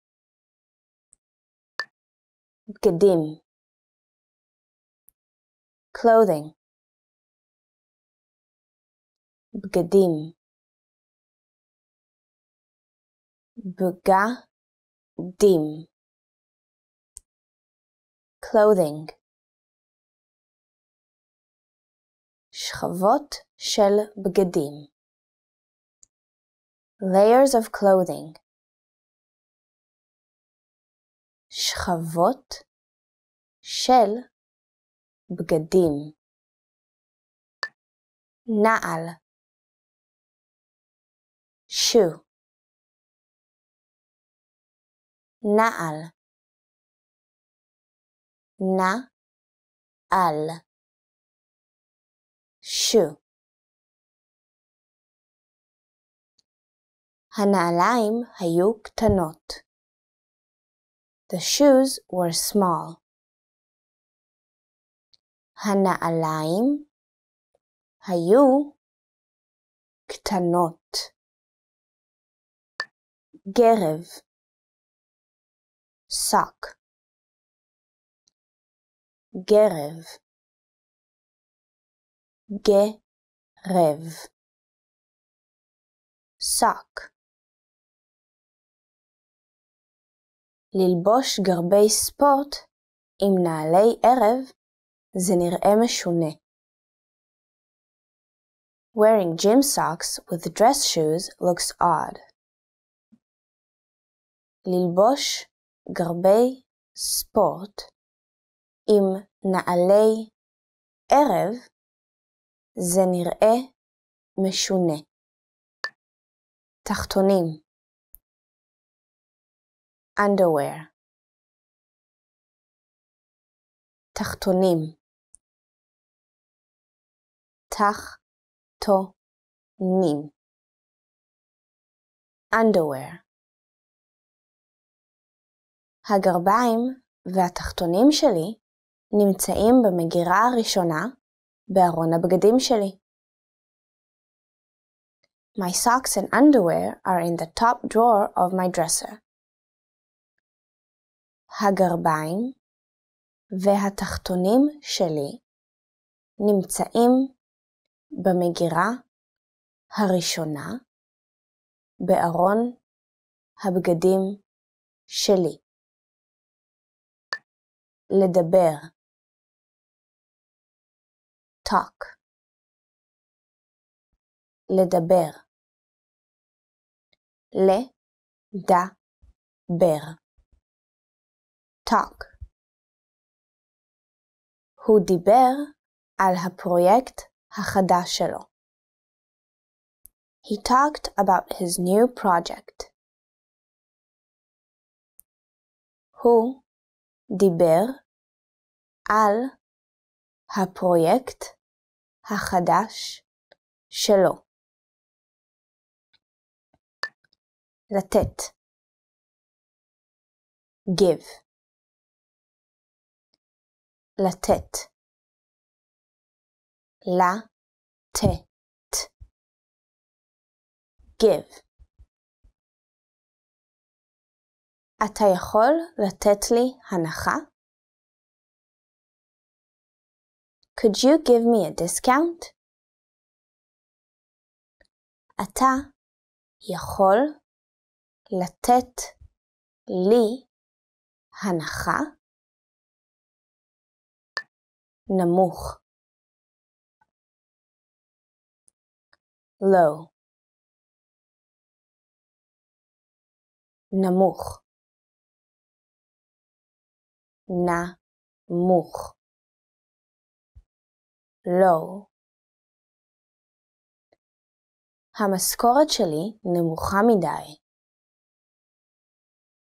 בגדים. clothing. בגדים. בגדים. clothing. שכבות של בגדים. layers of clothing. שכבות של בגדים. נעל. shoe. נעל. נעל. shoe. הנעליים היו קטנות. The shoes were small. הנעליים היו קטנות. גרב. sock. גרב. גרב. sock. ללבוש גרבי ספורט עם נעלי ערב זה נראה משונה. Wearing gym socks with dress shoes looks odd. ללבוש גרבי ספורט עם נעלי ערב זה נראה משונה. תחתונים. underwear. תחתונים. תחתונים. underwear. הגרביים והתחתונים שלי נמצאים במגירה הראשונה בארון הבגדים שלי. My socks and underwear are in the top drawer of my dresser. הגרביים והתחתונים שלי נמצאים במגירה הראשונה בארון הבגדים שלי. לדבר. talk. לדבר. לדבר. talk. הוא דיבר על הפרויקט החדש שלו. He talked about his new project. הוא דיבר על הפרויקט החדש שלו. לתת. give. לתת. לתת. give. אתה יכול לתת לי הנחה? Could you give me a discount? אתה יכול לתת לי הנחה? נמוך. low. נמוך. נמוך. low. המשכורת שלי נמוכה מדי.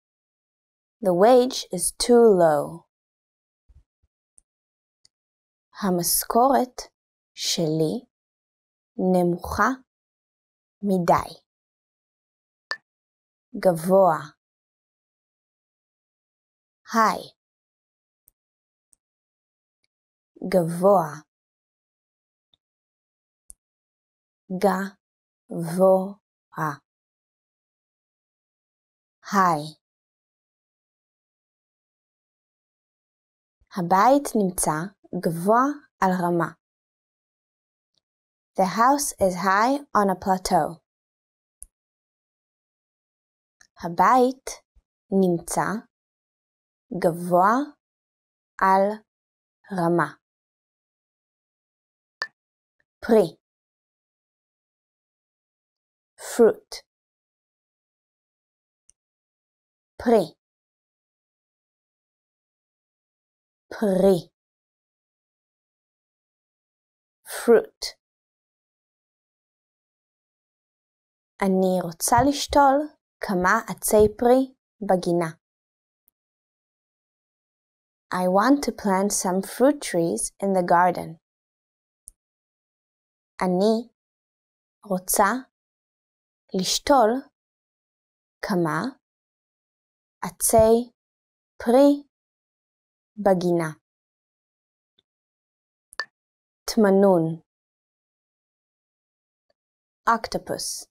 The wage is too low. המשכורת שלי נמוכה מדי. גבוה. היי. גבוה. גבוה. היי. הבית נמצא גבוה על רמה. The house is high on a plateau. הבית נמצא גבוה על רמה. פרי. fruit. פרי. פרי. fruit. אני רוצה לשתול כמה עצי פרי בגינה. I want to plant some fruit trees in the garden. אני רוצה לשתול כמה עצי פרי בגינה. תמנון. octopus.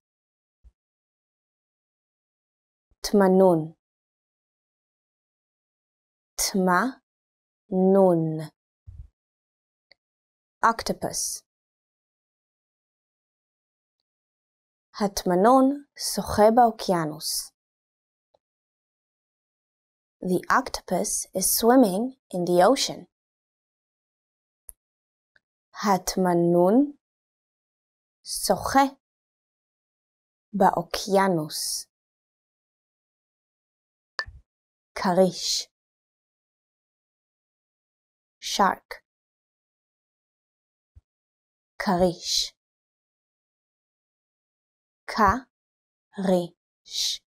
תמנון. תמנון. octopus. התמנון שוחה באוקיינוס. The octopus is swimming in the ocean. התמנון שוחה באוקיינוס. כריש. shark. כריש. כריש.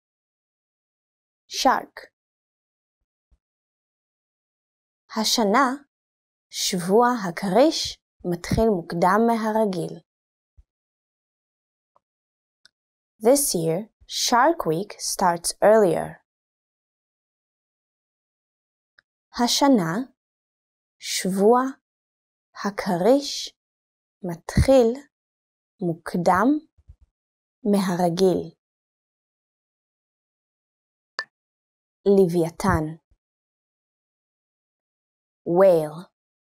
shark. השנה שבוע הכריש מתחיל מוקדם מהרגיל. This year, Shark Week starts earlier. השנה שבוע הכריש מתחיל מוקדם מהרגיל. לוויתן. whale.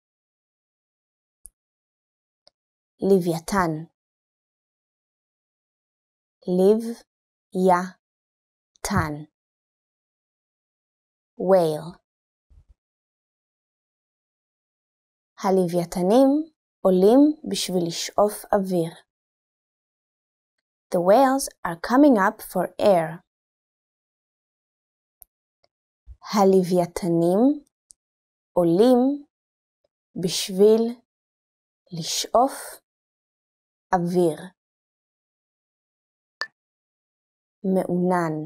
לוויתן. לוויתן. whale. הלוויתנים עולים בשביל לשאוף אוויר. The whales are coming up for air. הלוויתנים עולים בשביל לשאוף אוויר. מעונן.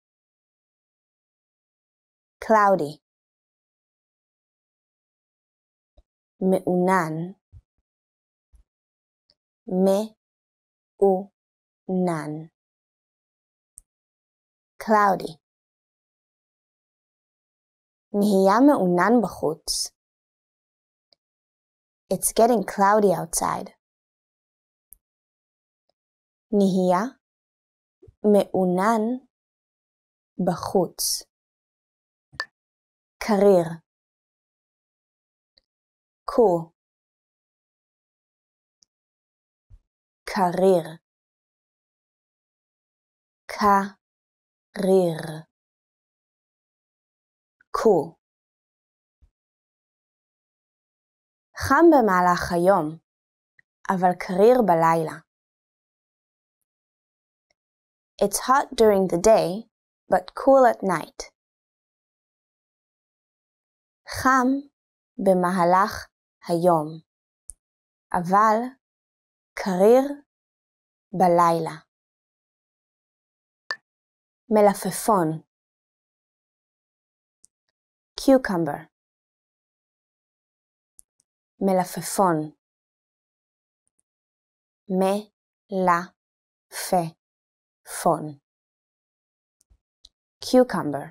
cloudy. מעונן. מעונן. cloudy. נהיה מעונן בחוץ. It's getting cloudy outside. נהיה מעונן בחוץ. קריר. cool. קריר. קריר. cool. חם במהלך היום, אבל קריר בלילה. It's hot during the day, but cool at night. חם במהלך היום, אבל קריר בלילה. מלפפון. cucumber. מלפפון, מלפפון. cucumber.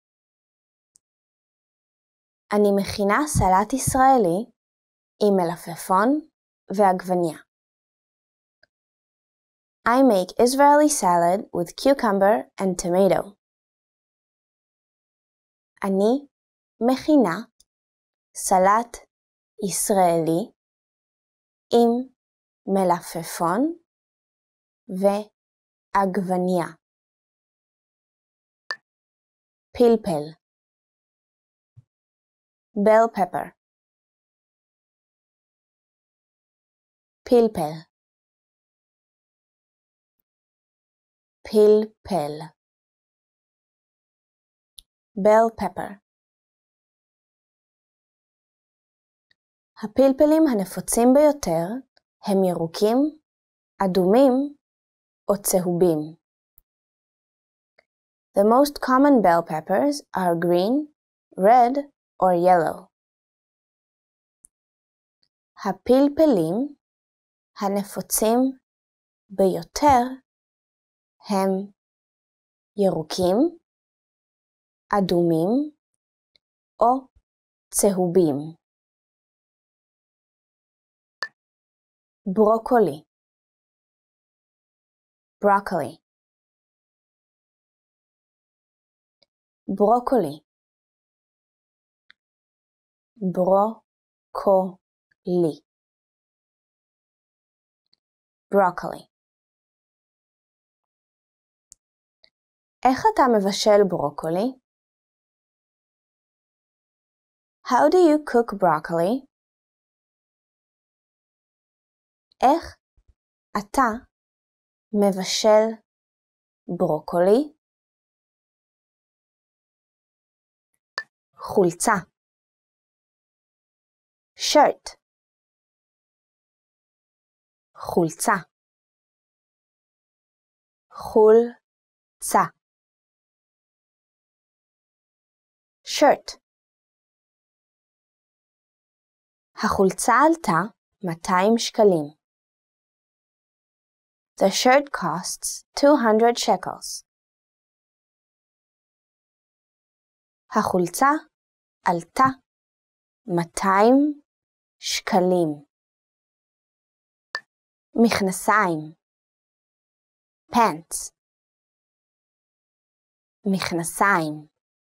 אני מכינה סלט ישראלי עם מלפפון ועגבניה. I make Israeli salad with cucumber and tomato. אני מכינה סלט ישראלי עם מלפפון ועגבניה. פלפל, bell pepper. פלפל, פלפל. bell pepper. הפלפלים הנפוצים ביותר הם ירוקים, אדומים או צהובים. The most common bell peppers are green, red, or yellow. הפלפלים הנפוצים ביותר הם ירוקים, אדומים או צהובים. ברוקולי, broccoli. ברוקולי, ברוקולי. broccoli. איך אתה מבשל ברוקולי? How do you cook broccoli? איך אתה מבשל ברוקולי? חולצה, shirt. חולצה, חולצה. shirt. החולצה עלתה מאתיים שקלים. The shirt costs two hundred shekels. החולצה עלתה מאתיים שקלים. מכנסיים, pants. מכנסיים,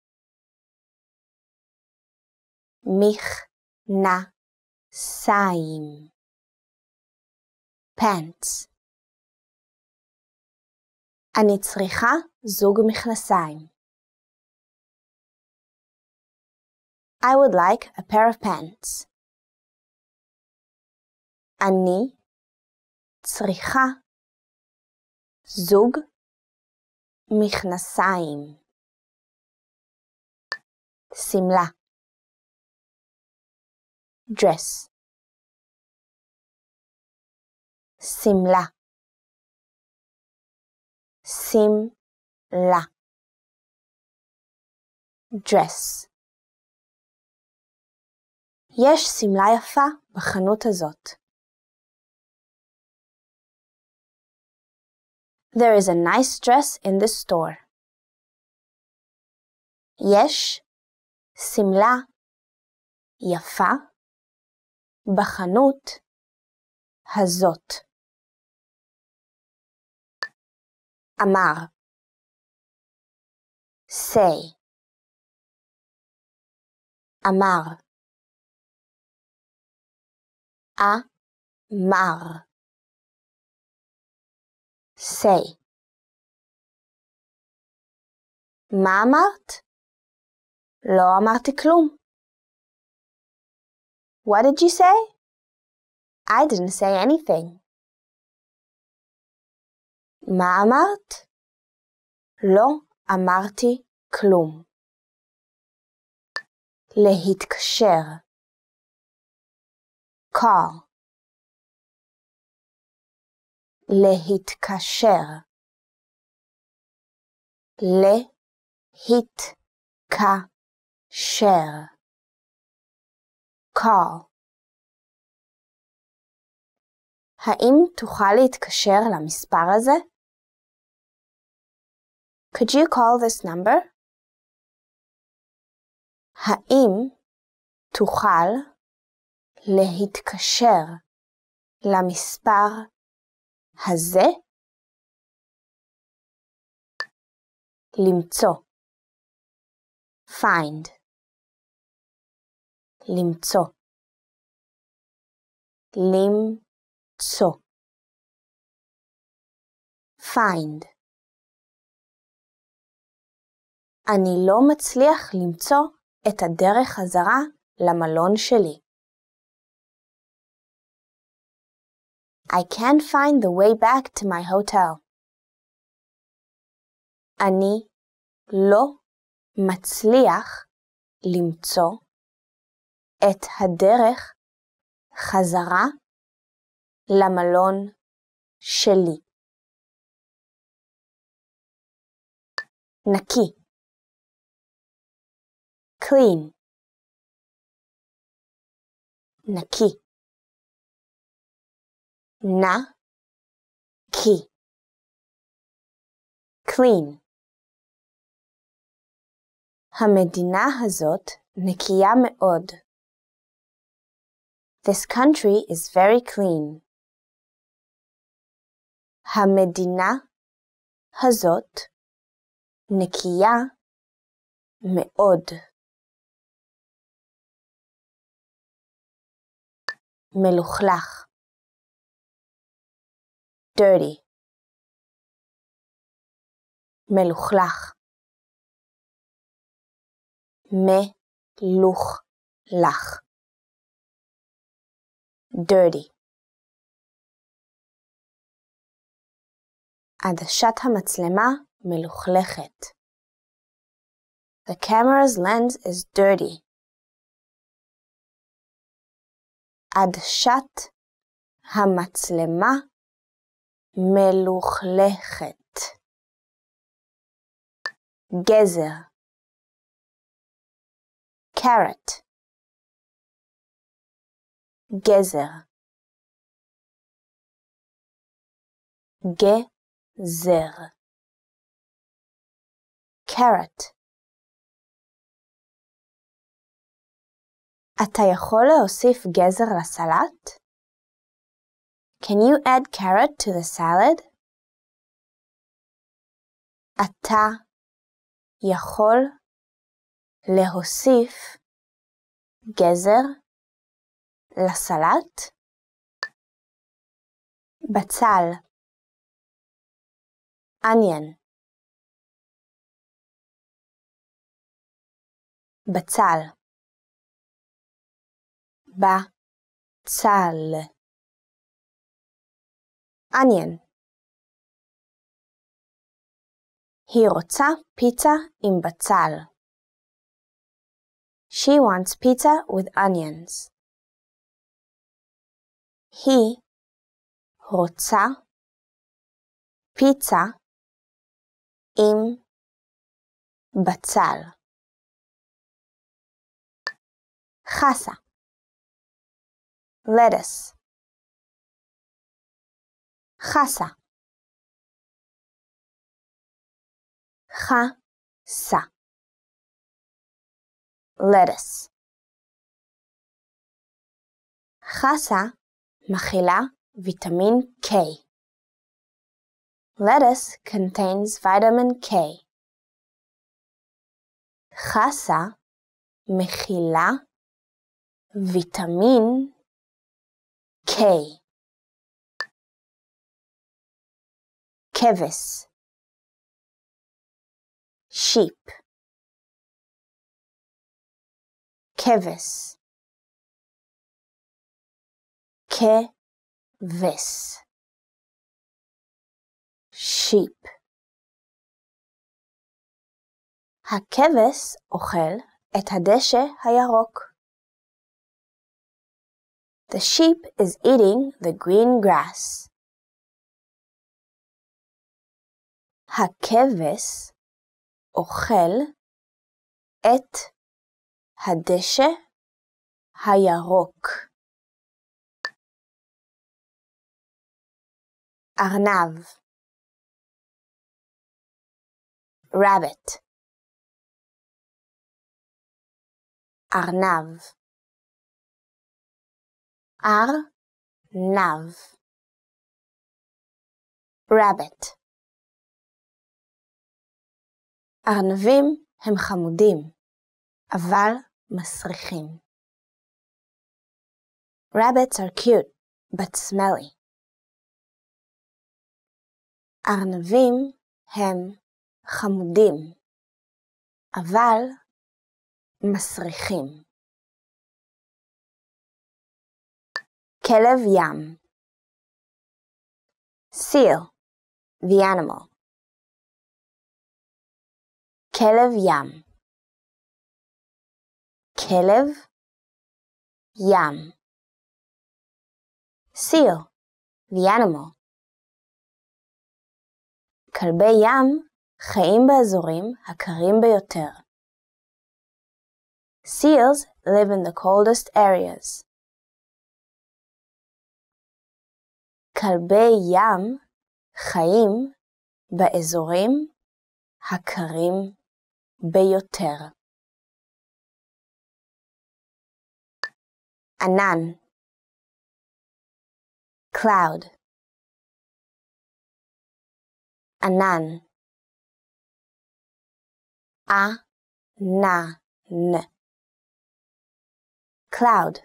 מכנסיים, pants. אני צריכה זוג מכנסיים. I would like a pair of pants. אני צריכה זוג מכנסיים. שמלה, dress. שמלה, שמלה, dress. יש שמלה יפה בחנות הזאת. There is a nice dress in this store. יש שמלה יפה בחנות הזאת. אמר, say. אמר, אמר. say. מה אמרת? לא אמרתי כלום. What did you say? I didn't say anything. מה אמרת? לא אמרתי כלום. להתקשר. call. להתקשר. להתקשר. call. האם תוכל להתקשר למספר הזה? Could you call this number? האם תוכל להתקשר למספר הזה? למצוא. Find. למצוא. למצוא. Find. אני לא מצליח למצוא את הדרך חזרה למלון שלי. I can't find the way back to my hotel. אני לא מצליח למצוא את הדרך חזרה למלון שלי. נקי. Clean. נקי. נקי. Clean. המדינה הזאת נקייה מאוד. This country is very clean. המדינה הזאת נקייה מאוד. מלוכלך. Dirty. מלוכלך. מלוכלך. Dirty. עדשת המצלמה מלוכלכת. The camera's lens is dirty. עדשת המצלמה מלוכלכת. גזר. Carrot. גזר. גזר. Carrot. אתה יכול להוסיף גזר לסלט? Can you add carrot to the salad? אתה יכול להוסיף גזר לסלט? בצל. onion. בצל. בצל. onion. היא רוצה פיצה עם בצל. She wants pizza with onions. היא רוצה פיצה עם בצל. חסה. lettuce. חסה. חסה. lettuce. חסה מכילה ויטמין K. Lettuce contains vitamin K. חסה מכילה ויטמין K. כבש. sheep. כבש. כבש. sheep. הכבש אוכל את הדשא הירוק. The sheep is eating the green grass. הכבש אוכל את הדשא הירוק. ארנב. rabbit. ארנב. ארנב. rabbit. ארנבים הם חמודים, אבל מסריחים. Rabbits are cute, but smelly. ארנבים הם חמודים, אבל מסריחים. כלב ים. Seal, the animal. כלב ים. כלב ים. Seal, the animal. כלבי ים חיים באזורים הקרים ביותר. Seals live in the coldest areas. כלבי ים חיים באזורים הקרים ביותר. ענן. Cloud. ענן. ענן. Cloud.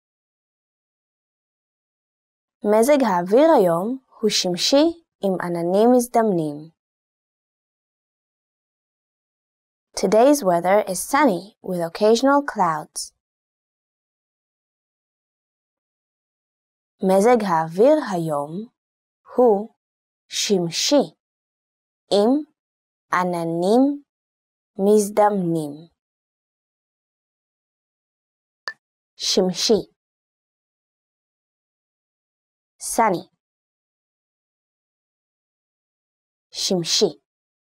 מזג האוויר היום הוא שמשי עם עננים מזדמנים. Today's weather is sunny with occasional clouds. מזג האוויר היום הוא שמשי עם עננים מזדמנים. שמשי. sunny. שמשי.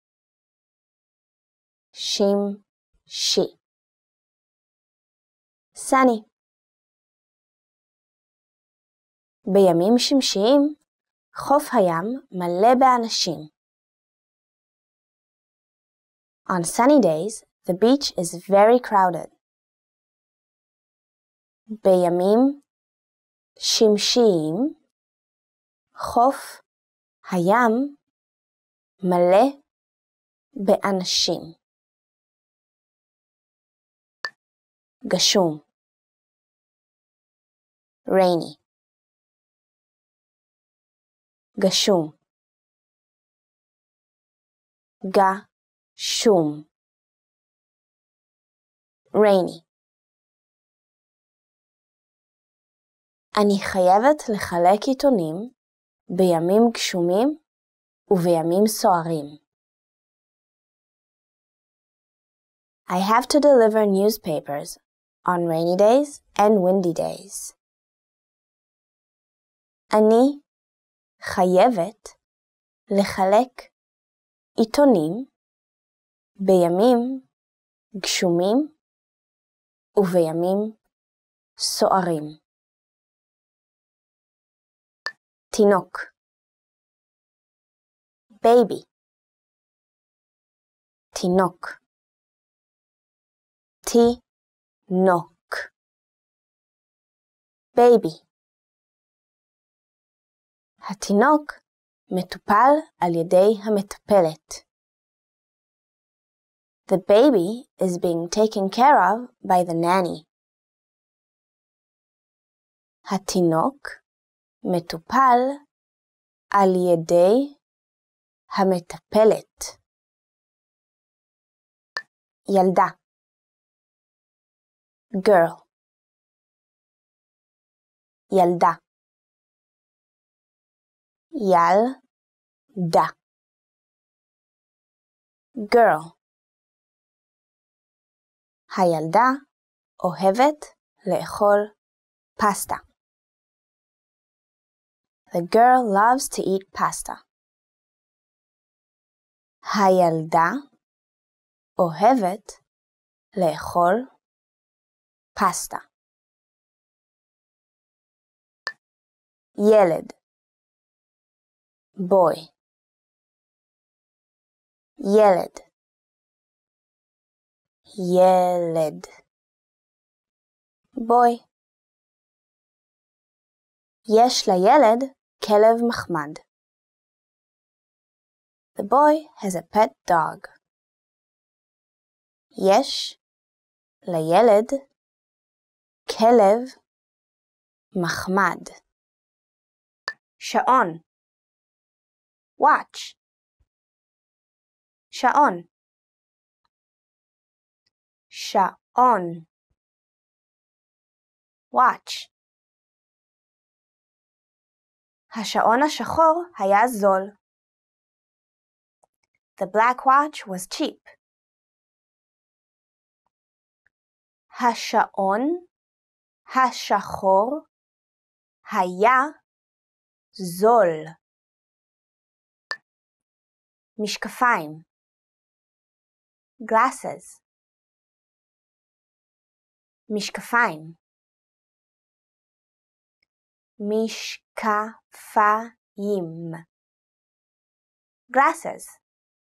שמשי. sunny. בימים שמשיים, חוף הים מלא באנשים. On sunny days, the beach is very crowded. בימים שמשיים, חוף הים מלא באנשים. גשום. rainy. גשום. גשום. rainy. אני חייבת לחלק עיתונים בימים גשומים ובימים סוערים. I have to deliver newspapers on rainy days and windy days. אני חייבת לחלק עיתונים בימים גשומים ובימים סוערים. תינוק. baby. תינוק. תינוק. baby. התינוק מטופל על ידי המטפלת. The baby is being taken care of by the nanny. התינוק מטופל על ידי המטפלת. ילדה. girl. ילדה. ילדה. girl. הילדה אוהבת לאכול פסטה. The girl loves to eat pasta. הילדה אוהבת לאכול פסטה. ילד. boy, ילד, ילד, boy. יש לילד כלב מחמד. The boy has a pet dog. יש לילד כלב מחמד. שעון, watch, שעון, שעון, watch. השעון השחור היה זול. The black watch was cheap. השעון השחור היה זול. משקפיים, glasses, משקפיים, משקפיים, glasses.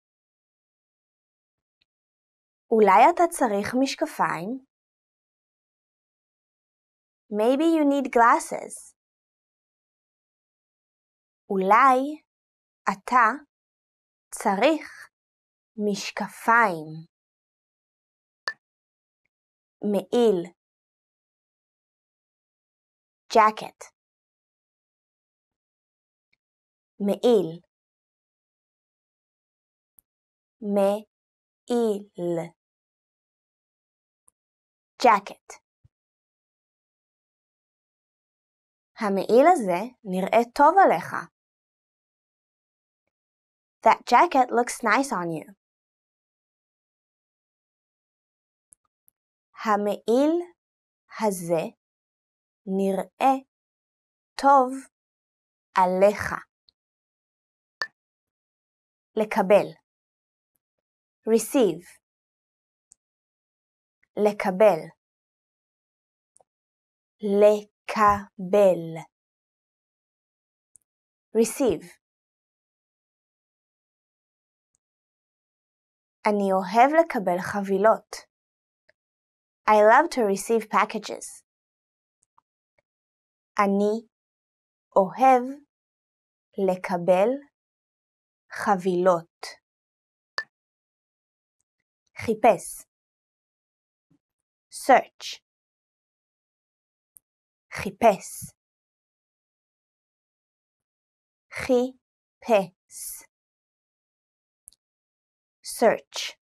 אולי אתה צריך משקפיים? Maybe you need glasses. אולי אתה צריך משקפיים. מעיל, jacket, מעיל, מעיל, jacket. המעיל הזה נראה טוב עליך. That jacket looks nice on you. המעיל הזה נראה טוב עליך. לקבל, receive, לקבל, לקבל, receive. אני אוהב לקבל חבילות. I love to receive packages. אני אוהב לקבל חבילות. חיפש, search, חיפש, חיפש, search.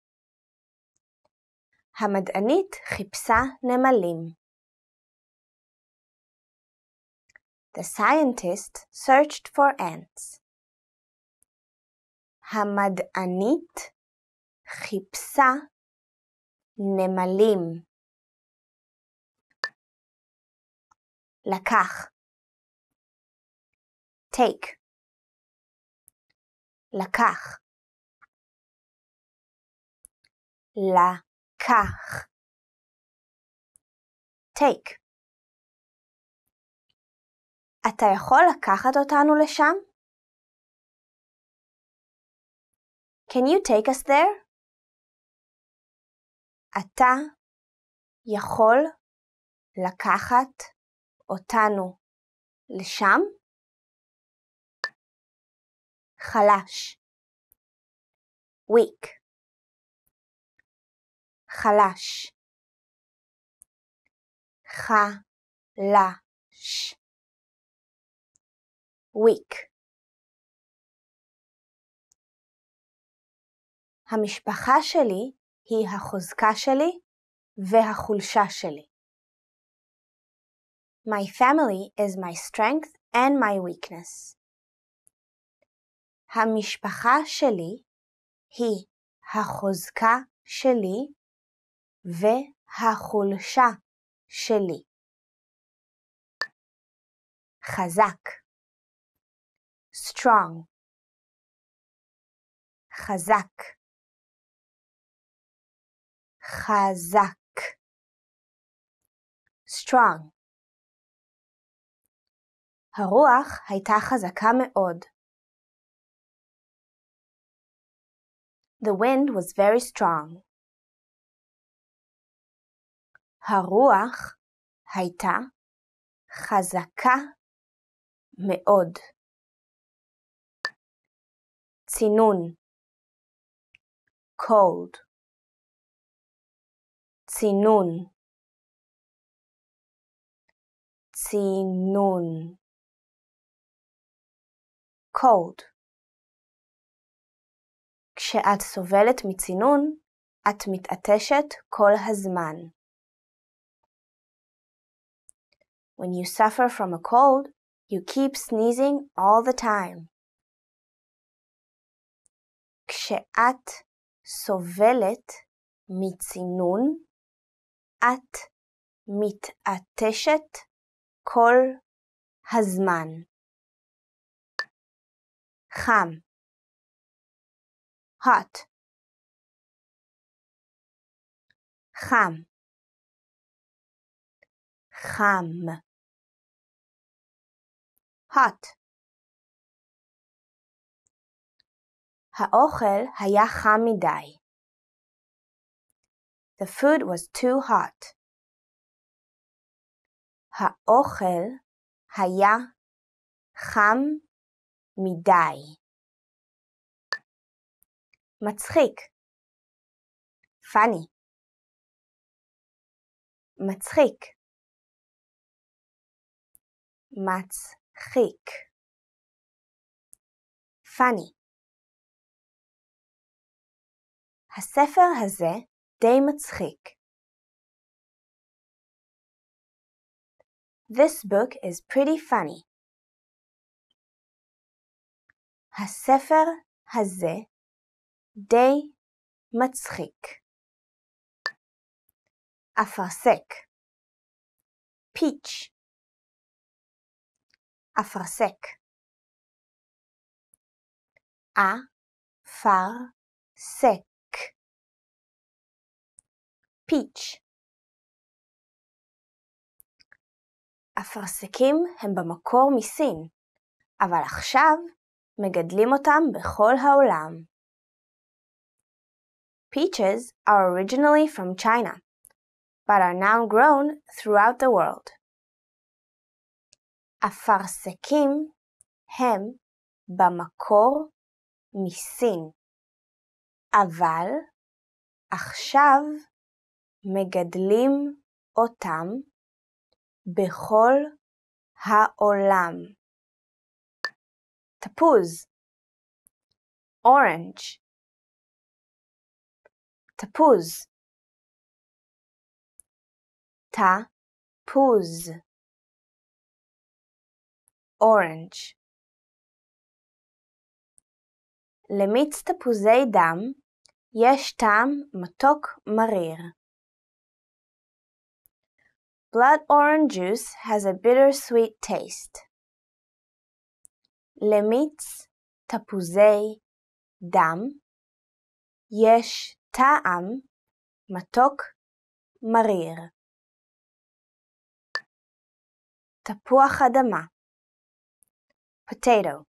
המדענית חיפשה נמלים. The scientist searched for ants. המדענית חיפשה נמלים. לקח, take, לקח, לקח, take. אתה יכול לקחת אותנו לשם? Can you take us there? אתה יכול לקחת אותנו לשם? חלש, weak, חלש, חלש, weak. המשפחה שלי היא החוזקה שלי והחולשה שלי. My family is my strength and my weakness. המשפחה שלי היא החוזקה שלי והחולשה שלי. חזק, strong, חזק, חזק, strong. הרוח הייתה חזקה מאוד. The wind was very strong. הרוח הייתה חזקה מאוד. צינון cold. צינון צינון cold. כשאת סובלת מצינון, את מתעטשת כל הזמן. When you suffer from a cold, you keep sneezing all the time. כשאת סובלת מצינון, את מתעטשת כל הזמן. חם hot. חם חם hot. האוכל היה חם מדי. The food was too hot. האוכל היה חם מדי. מצחיק funny. מצחיק מצחיק funny. הספר הזה די מצחיק. This book is pretty funny. הספר הזה די מצחיק. אפרסק peach. אפרסק אפרסק peach. אפרסקים הם במקור מסין, אבל עכשיו מגדלים אותם בכל העולם. Peaches are originally from China, but are now grown throughout the world. אפרסקים הם במקור מסין, אבל עכשיו מגדלים אותם בכל העולם. תפוז orange. תפוז תפוז orange. למיץ תפוזי דם יש טעם מתוק מריר. Blood orange juice has a bittersweet taste. למיץ תפוזי דם יש טעם מתוק מריר. תפוח אדמה potato.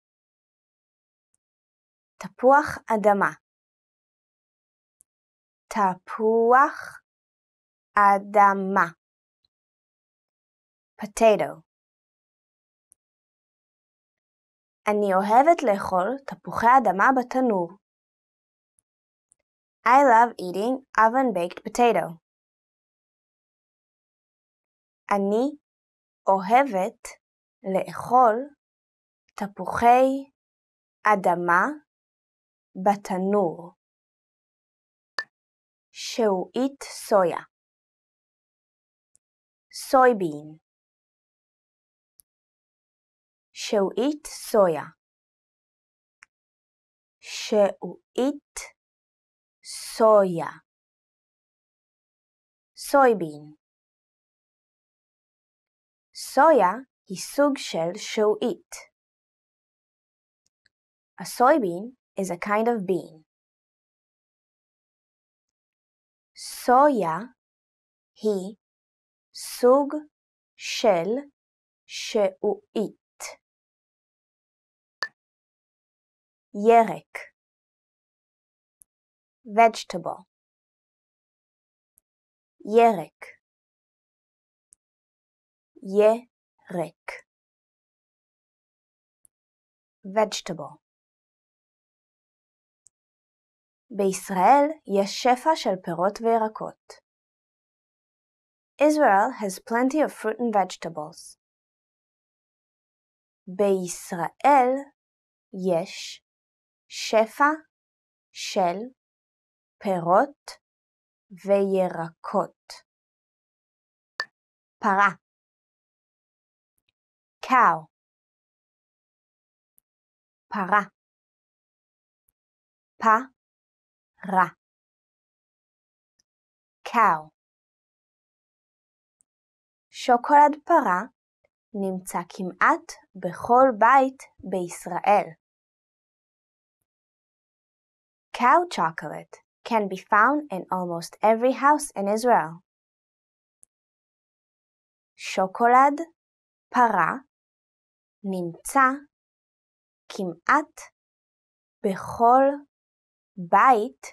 תפוח אדמה תפוח אדמה potato. אני אוהבת לאכול תפוחי אדמה בתנור. I love eating oven-baked potato. אני אוהבת לאכול תפוחי אדמה בתנור. שעועית סויה soybean. שעועית סויה שעועית סויה soybean. סויה היא סוג של שעועית. A soybean is a kind of bean. סויה היא סוג של שעועית. ירק vegetable. ירק, ירק, vegetable. בישראל יש שפע של פירות וירקות. Israel has plenty of fruit and vegetables. בישראל יש שפע של פירות וירקות. פרה, cow, פרה, פרה, cow. שוקולד פרה נמצא כמעט בכל בית בישראל. Cow chocolate can be found in almost every house in Israel. שוקולד פרה נמצא כמעט בכל בית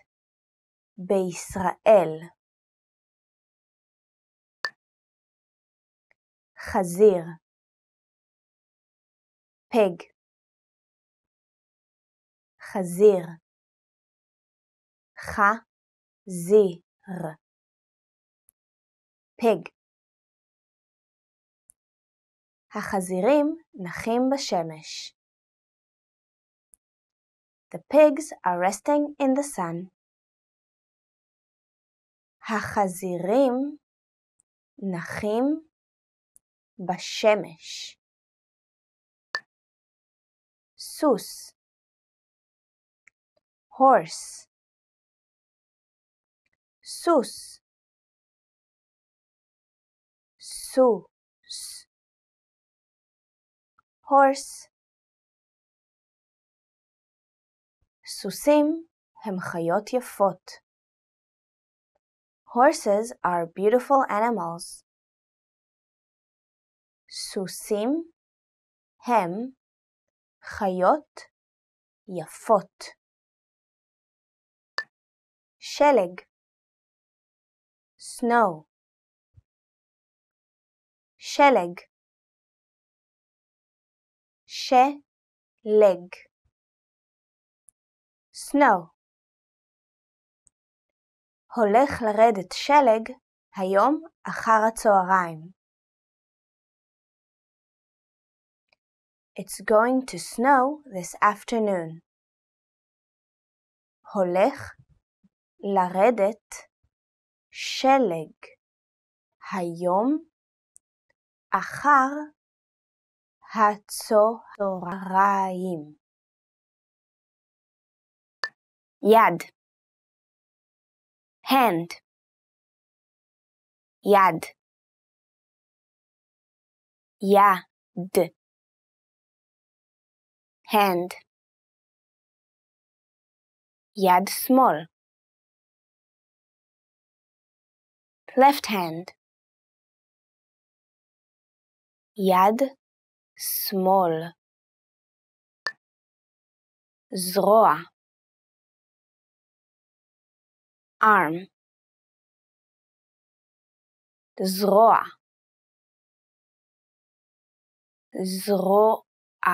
בישראל. חזיר, pig, חזיר, חזיר, pig. החזירים נחים בשמש. The pigs are resting in the sun. החזירים נחים בשמש. סוס, horse, סוס, סוס, horse. סוסים הם חיות יפות. Horses are beautiful animals. סוסים הם חיות יפות. שלג, snow, שלג, שלג, snow. הולך לרדת שלג היום אחר הצהריים. It's going to snow this afternoon. הולך לרדת שלג היום אחר הצהריים. יד, hand, יד, יד, hand. יד שמאל, left hand. יד שמאל, זרוע, arm, זרוע, זרוע,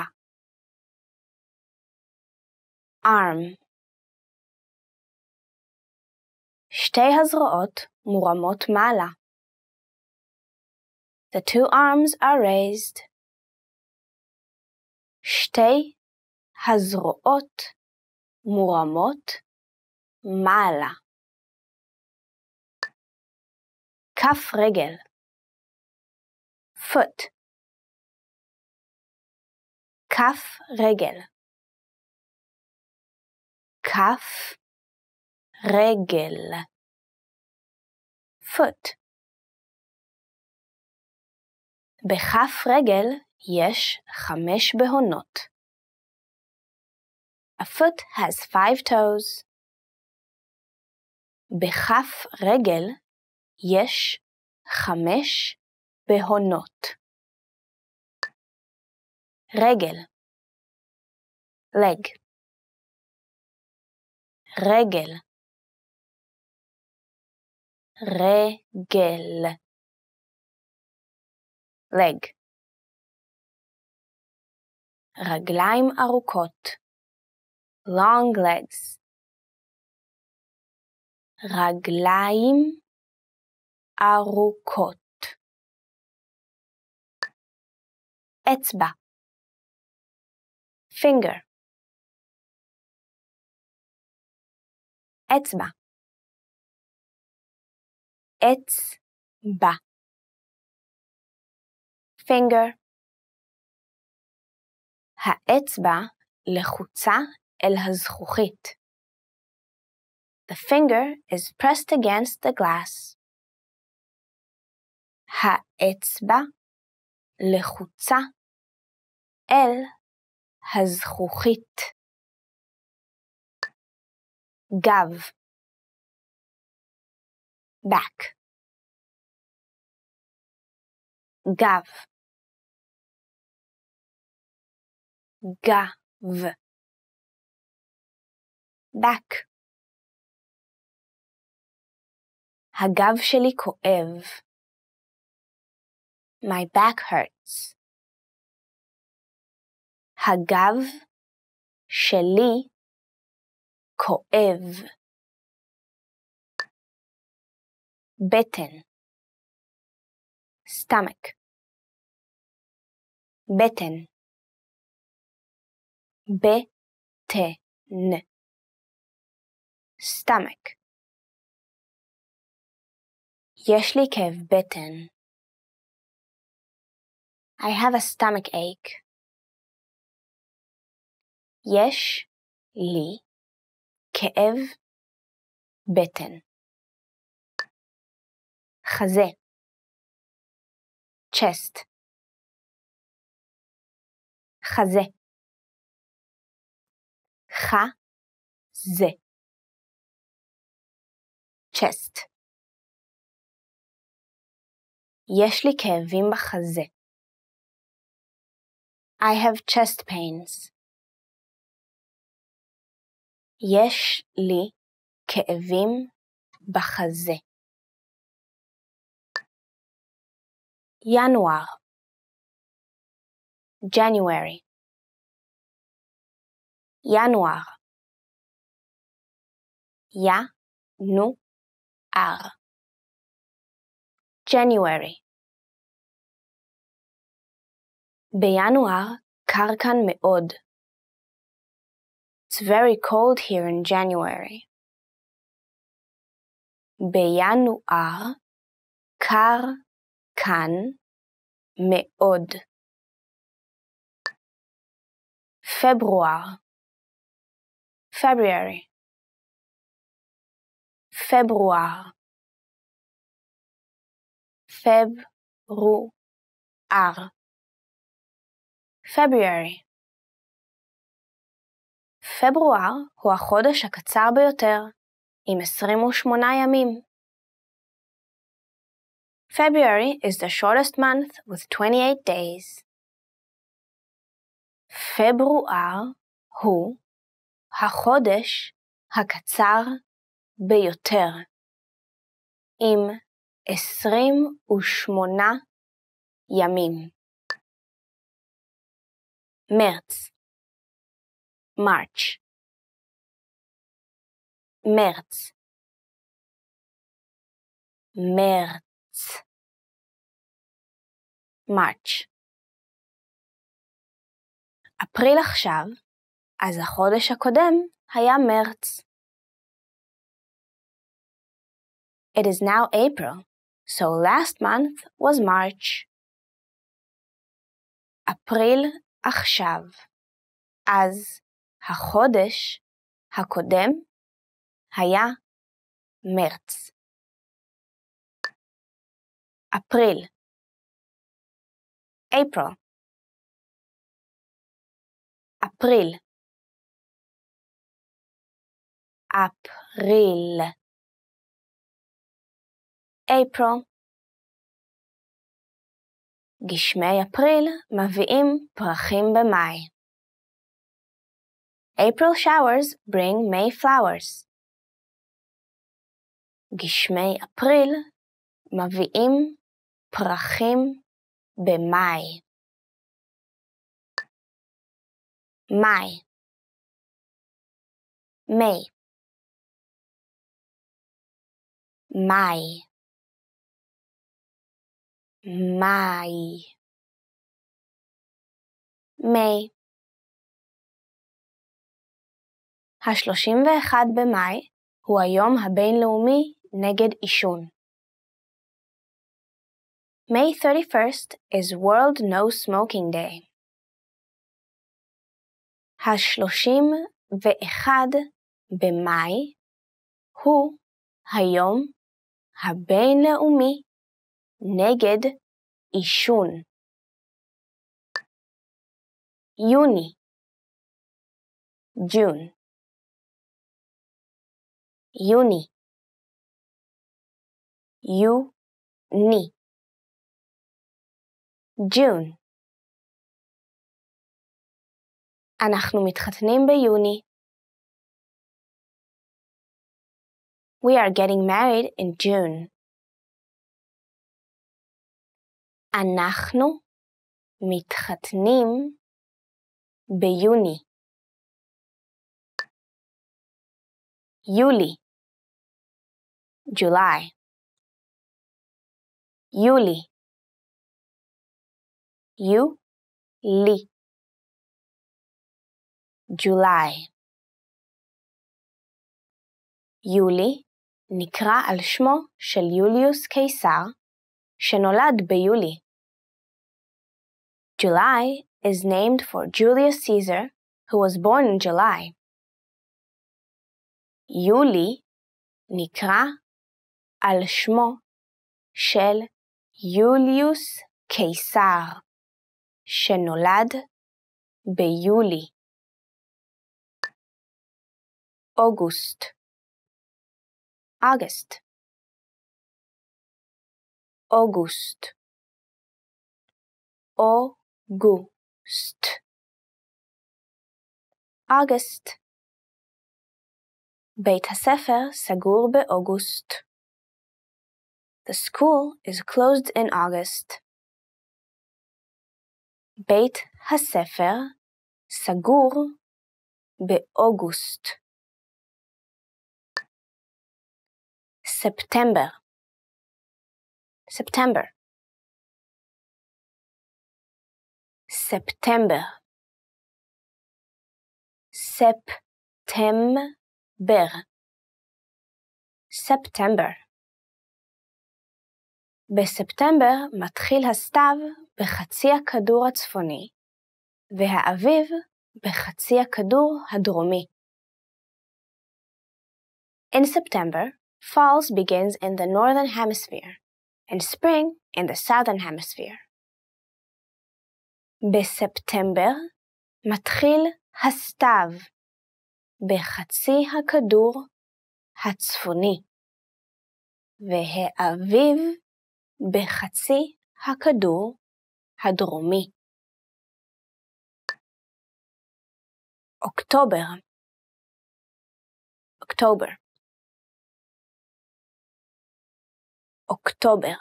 arm. שתי הזרועות מורמות מעלה. The two arms are raised. שתי הזרועות מורמות מעלה. כף רגל, foot, כף רגל, כף רגל, foot. בכף רגל יש חמש בהונות. A foot has five toes. בכף רגל יש חמש בהונות. רגל, leg, רגל, רגל. leg. רגליים ארוכות. long legs. רגליים ארוכות. אצבע. finger. אצבע. אצבע. finger. האצבע לחוצה אל הזכוכית. The finger is pressed against the glass. האצבע לחוצה אל הזכוכית. גב. back. גב. גב. back. הגב שלי כואב. My back hurts. הגב שלי כואב. בטן. stomach. בטן. בטן. stomach. יש לי כאב בטן. I have a stomach ache. יש לי כאב בטן. חזה. chest. חזה. חזה. chest. יש לי כאבים בחזה. I have chest pains. יש לי כאבים בחזה. ינואר. January. ינואר. ינואר. January. בינואר קר כאן מאוד. It's very cold here in January. בינואר קר כאן מאוד. פברואר. February. פברואר. פברואר. February. פברואר הוא החודש הקצר ביותר, עם עשרים ושמונה ימים. February is the shortest month with twenty-eight days. פברואר הוא החודש הקצר ביותר, עם עשרים ושמונה ימים. מרץ. March. מרץ. מרץ. March. אפריל עכשיו, אז החודש הקודם היה מרץ. It is now April, so last month was March. אפריל עכשיו, אז החודש הקודם היה מרץ. אפריל. April. אפריל. אפריל. April. גשמי אפריל מביאים פרחים במאי. April showers bring May flowers. גשמי אפריל מביאים פרחים במאי. מאי. May. מאי. מאי. May. ה-שלושים ואחד במאי הוא היום הבינלאומי נגד עישון. May thirty-first is World No Smoking Day. ה-שלושים ואחד במאי הוא היום הבינלאומי נגד עישון. יוני. June. יוני. יוני. June. אנחנו מתחתנים ביוני. We are getting married in June. אנחנו מתחתנים ביוני. יולי. July. יולי. יולי. July. יולי נקרא על שמו של יוליוס קיסר, שנולד ביולי. July is named for Julius Caesar, who was born in July. יולי נקרא על שמו של יוליוס קיסר, שנולד ביולי. אוגוסט. אוגוסט. אוגוסט. אוגוסט. אוגוסט. בית הספר סגור באוגוסט. The school is closed in August. בית הספר סגור באוגוסט. September. September. September. September. September. בספטמבר מתחיל הסתיו בחצי הכדור הצפוני, והאביב בחצי הכדור הדרומי. In September, fall begins in the northern hemisphere, and spring in the southern hemisphere. בספטמבר מתחיל הסתיו בחצי הכדור הצפוני, והאביב בחצי הכדור הדרומי. אוקטובר. אוקטובר. אוקטובר.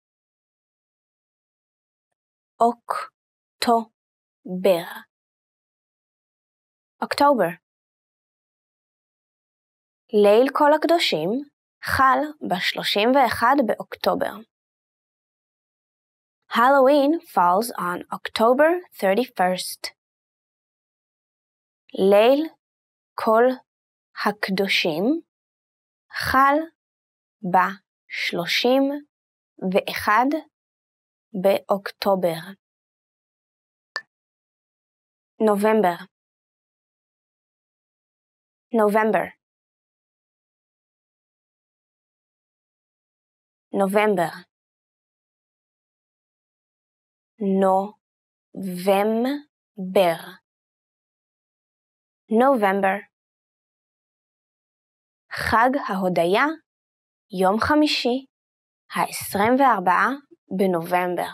אוקטובר. אוקטובר. ליל כל הקדושים חל ב-שלושים ואחד באוקטובר. Halloween falls on October thirty-first. ליל כל הקדושים חל ב-שלושים ואחד באוקטובר. נובמבר. נובמבר. נובמבר. נובמבר. נובמבר. חג ההודיה, יום חמישי, ה-עשרים וארבעה בנובמבר.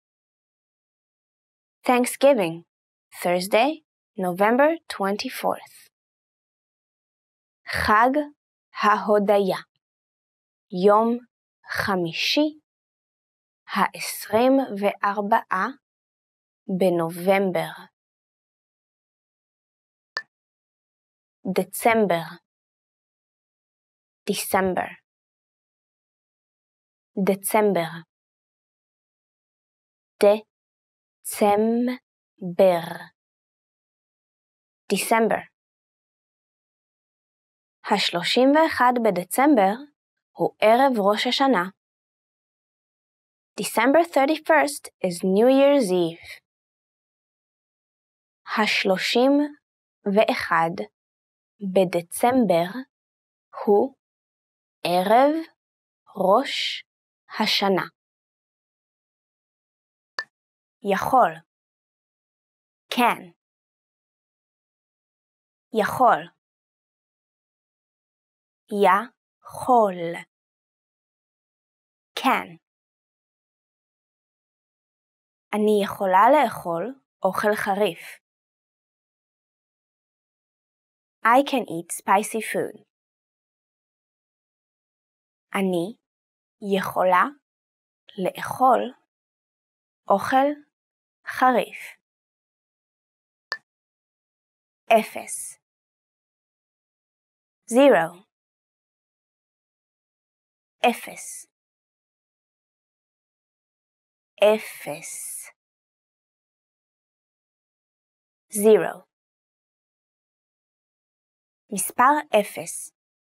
Thanksgiving, Thursday, November twenty-fourth. חג ההודיה. יום חמישי, העשרים וארבעה בנובמבר. דצמבר, December, דצמבר, דצמבר, December. השלושים ואחד בדצמבר הוא ערב ראש השנה. December thirty-first is New Year's Eve. השלושים ואחד בדצמבר הוא ערב ראש השנה. יכול, can, יכול, יכול, can. אני יכולה לאכול אוכל חריף. I can eat spicy food. אני יכולה לאכול אוכל חריף. אפס, zero, אפס, אפס, zero. מספר אפס,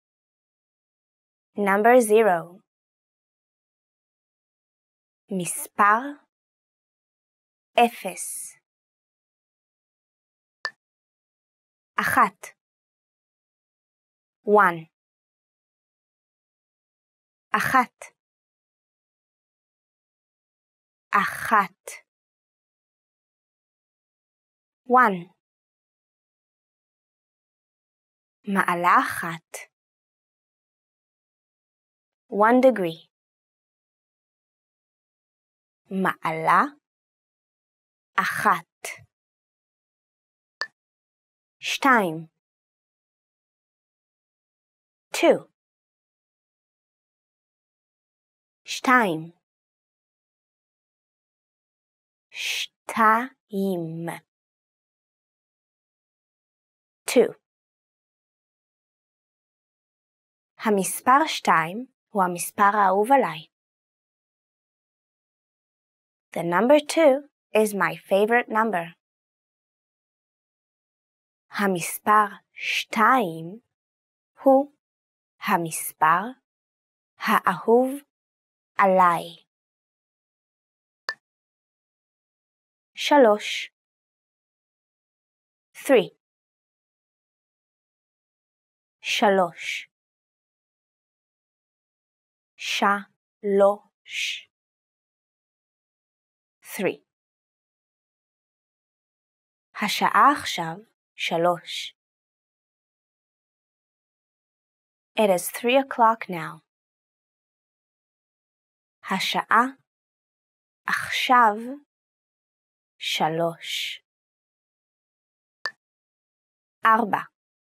number zero. מספר אפס. אחת, one, אחת, אחת, one. מעלה אחת, one degree. מעלה אחת, שתיים, two, שתיים, שתיים, two. המספר שתיים הוא המספר האהוב עליי. The number two is my favorite number. המספר שתיים הוא המספר האהוב עליי. שלוש, three, שלוש, שלוש, three. השעה עכשיו שלוש. It is three o'clock now. השעה עכשיו שלוש. ארבע,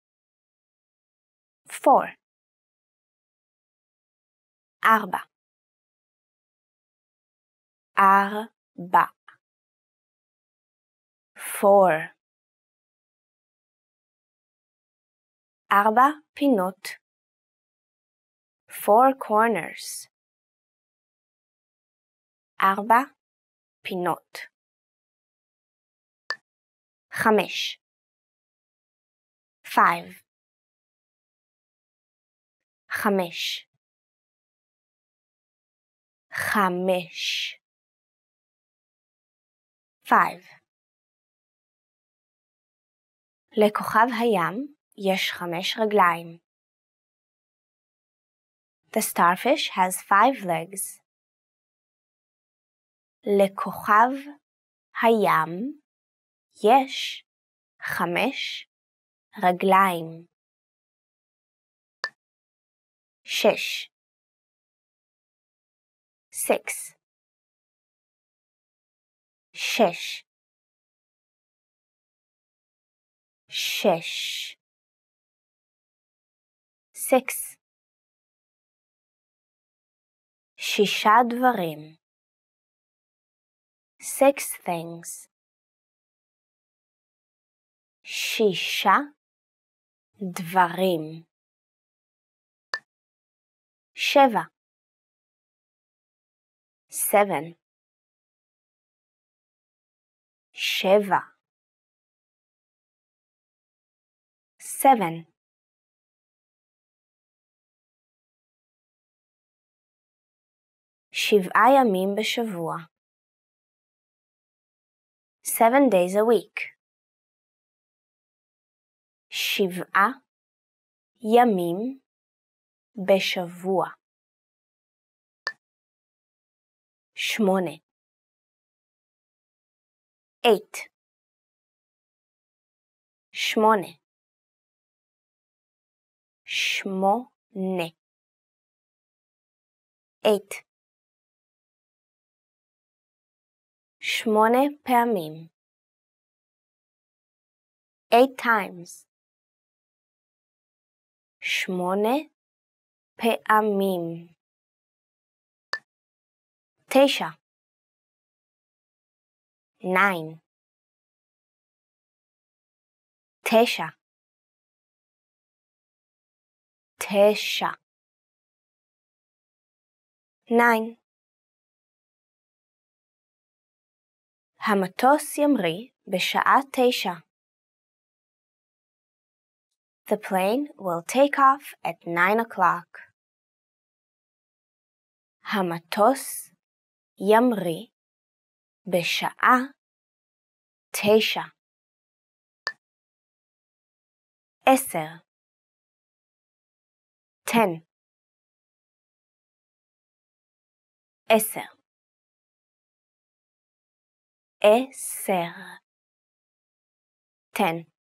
four, ארבע, ארבע, four. ארבע פינות, four corners. ארבע פינות. חמש, five, חמש, חמש, five. לכוכב הים יש חמש רגליים. The starfish has five legs. לכוכב הים יש חמש רגליים. שש, six, שש, שש, six. שישה דברים. Six things. שישה דברים. שבע. Seven. שבע. Seven. שבעה ימים בשבוע. Seven days a week. שבעה ימים בשבוע. שמונה. Eight. שמונה. שמונה. Eight. שמונה פעמים. Eight times. שמונה פעמים. תשע. Nine. תשע. תשע. Nine. המטוס ימריא בשעה תשע. The plane will take off at nine o'clock. המטוס ימריא בשעה תשע. עשר. Ten. עשר. עשר. Ten.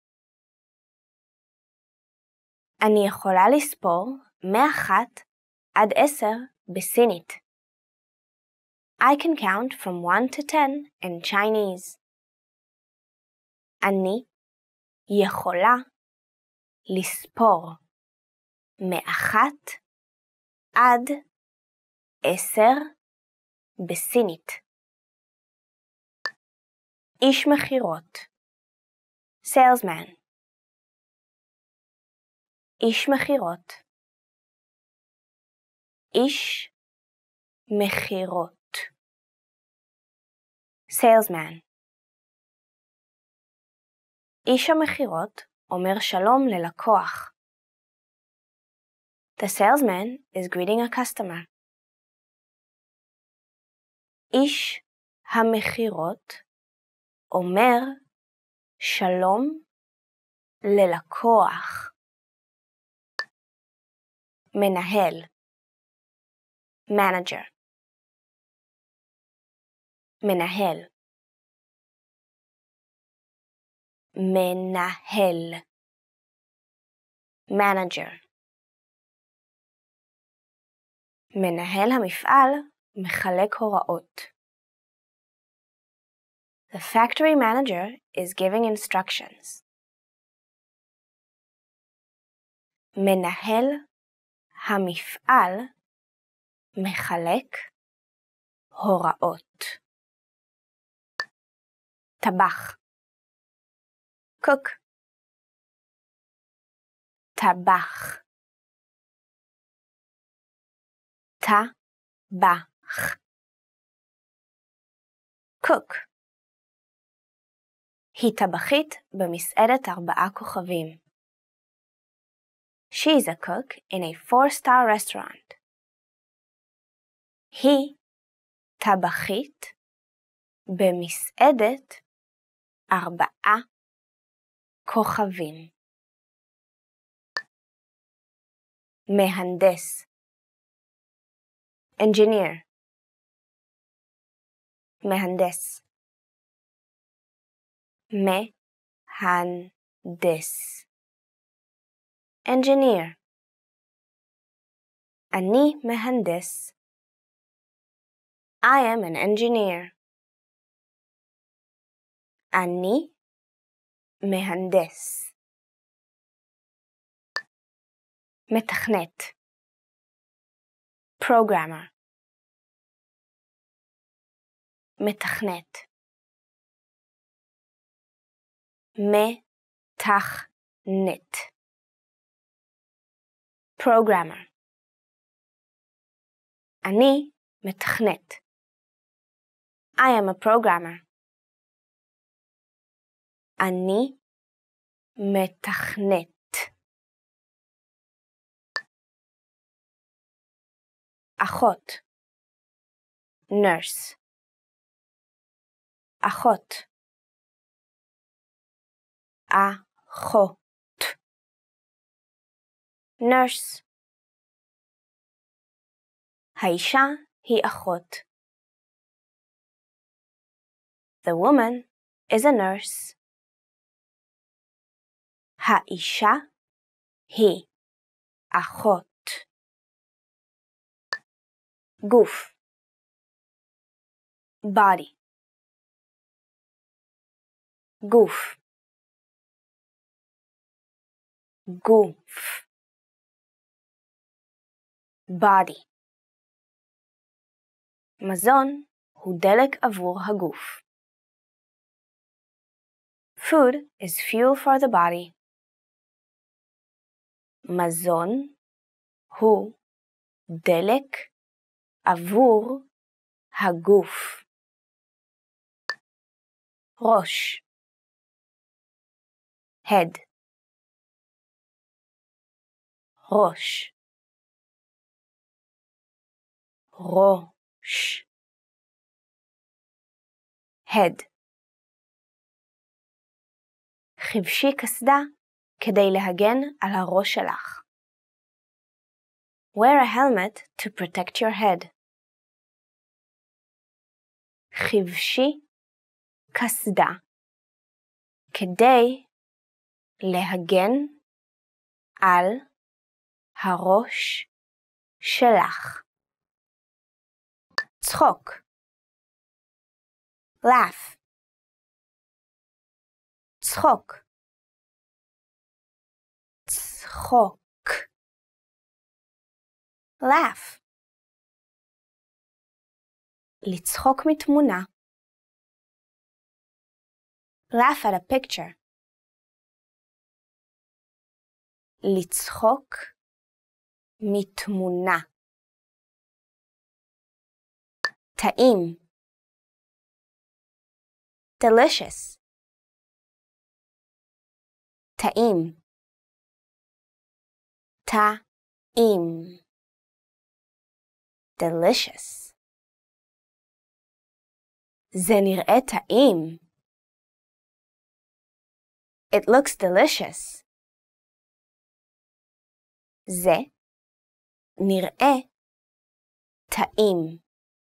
אני יכולה לספור מאחת עד עשר בסינית. I can count from one to ten in Chinese. אני יכולה לספור מאחת עד עשר בסינית. איש מכירות. Salesman. איש מכירות. איש מכירות. Salesman. איש המכירות אומר שלום ללקוח. The salesman is greeting a customer. איש המכירות אומר שלום ללקוח. מנהל. Manager. מנהל. מנהל. Manager. מנהל המפעל מחלק הוראות. The factory manager is giving instructions. מנהל המפעל מחלק הוראות. טבח. cook. טבח. טבח. cook. היא טבחית במסעדת ארבעה כוכבים. She is a cook in a four-star restaurant. היא טבחית במסעדת ארבעה כוכבים. מהנדס. Engineer. מהנדס. מהנדס. Engineer. אני מהנדס. I am an engineer. אני מהנדס. מתכנת. Programmer. מתכנת. מתכנת. Programmer. אני מתכנת. I am a programmer. אני מתכנת. אחות. nurse. אחות. אחות. nurse. האישה היא אחות. The woman is a nurse. האישה היא אחות. גוף. body. גוף. גוף. body. מזון הוא דלק עבור הגוף. Food is fuel for the body. מזון הוא דלק עבור הגוף. ראש. head. ראש. ראש. head. חבשי קסדה כדי להגן על הראש שלך. Wear a helmet to protect your head. חבשי קסדה כדי להגן על הראש שלך. צחוק. laugh. צחוק. צחוק. laugh. לצחוק מתמונה. laugh at a picture. לצחוק מתמונה. טעים. delicious. טעים. טעים. delicious. זה נראה טעים. It looks delicious. זה נראה טעים.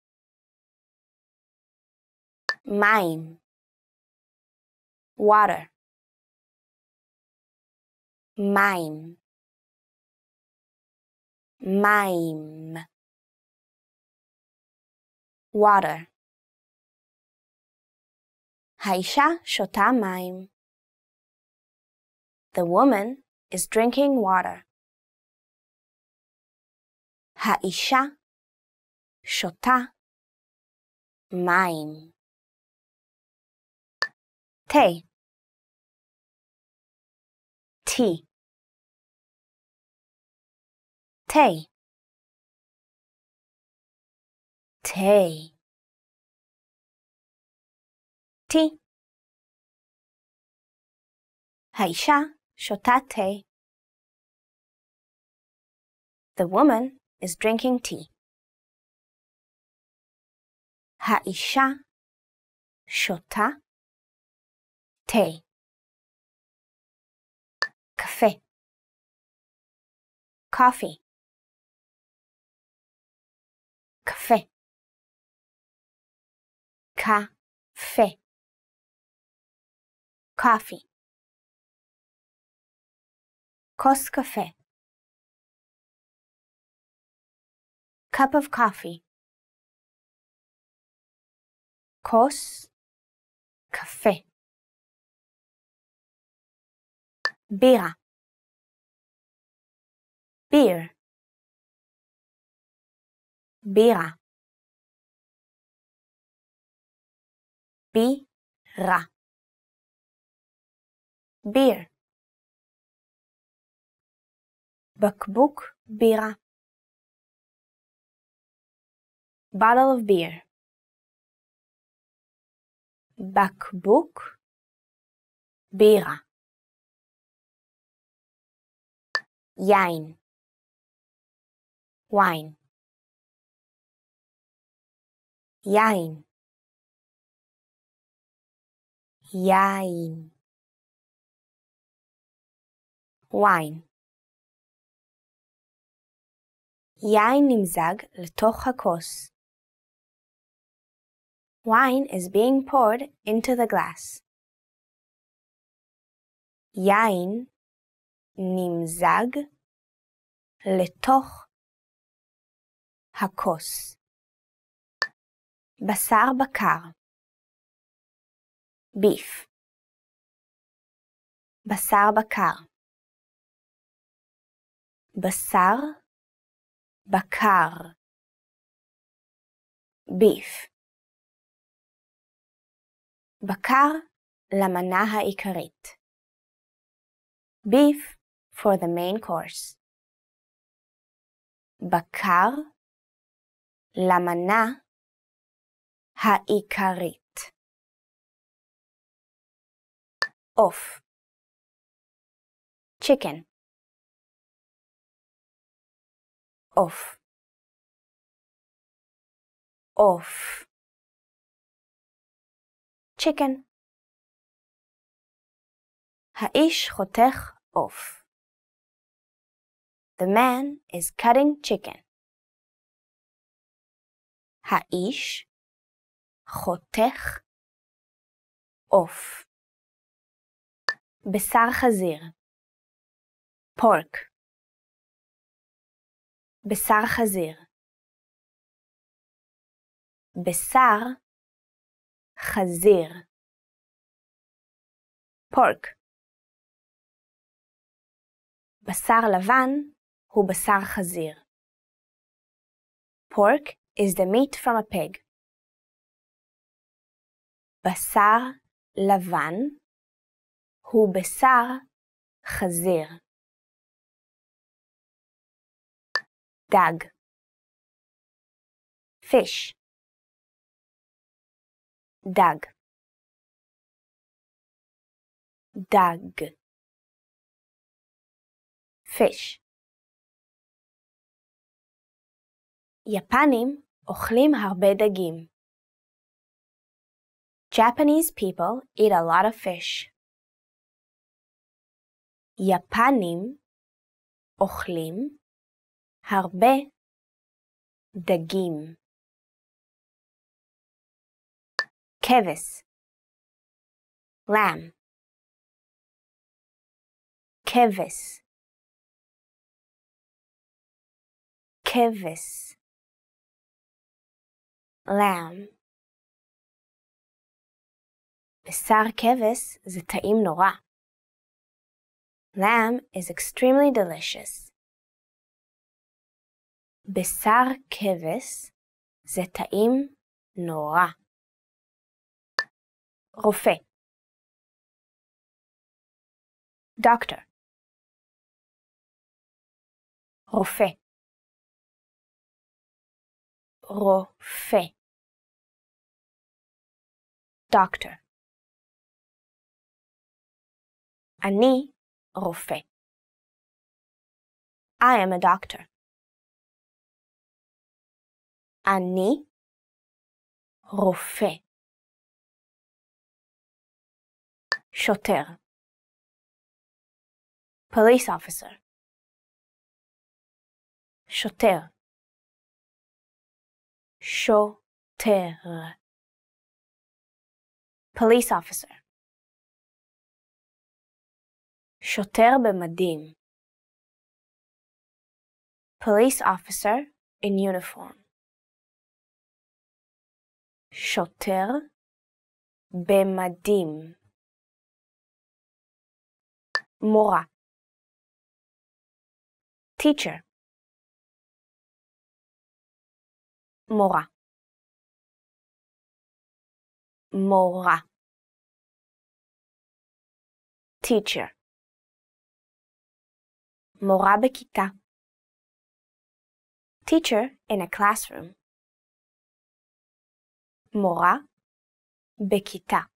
מים. water. מים. מים. water. האישה שותה מים. The woman is drinking water. האישה שותה מים. תה. tea. תה. תה. tea. האישה שותה תה. The woman is drinking tea. האישה שותה תה. קפה. coffee. קפה. קפה. coffee. כוס קפה. cup of coffee. כוס קפה. בירה. beer. בירה. בירה. beer. בקבוק בירה. bottle of beer. בקבוק בירה. יין. wine. יין. יין. wine. יין נמזג לתוך הכוס. Wine is being poured into the glass. יין נמזג לתוך הכוס. בשר בקר. beef. בשר בקר. בשר בקר. beef. בקר למנה העיקרית. beef for the main course. בקר למנה העיקרית. עוף. chicken. עוף. עוף. chicken. האיש חותך עוף. The man is cutting chicken. האיש חותך עוף. בשר חזיר. pork. בשר חזיר. בשר חזיר. pork. בשר לבן הוא בשר חזיר. Pork is the meat from a pig. בשר לבן הוא בשר חזיר. דג. fish. דג. דג. fish. יפנים אוכלים הרבה דגים. Japanese people eat a lot of fish. יפנים אוכלים הרבה דגים. כבש. lamb. כבש. כבש. lamb. בשר כבש זה טעים נורא. Lamb is extremely delicious. בשר כבש זה טעים נורא. רופא. Doctor. רופא. רופא. Doctor. אני רופא. I am a doctor. אני רופא. שוטר. Police officer. שוטר. שוטר. Police officer. שוטר במדים. Police officer in uniform. שוטר במדים. מורה. Teacher. מורה. מורה. teacher. מורה בכיתה. teacher in a classroom. מורה בכיתה.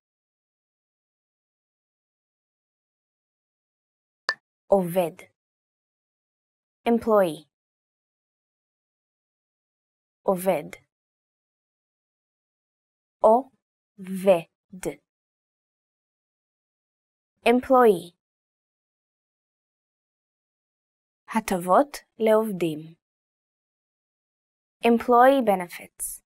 עובד. employee. עובד. עובד. employee. הטבות לעובדים. employee benefits.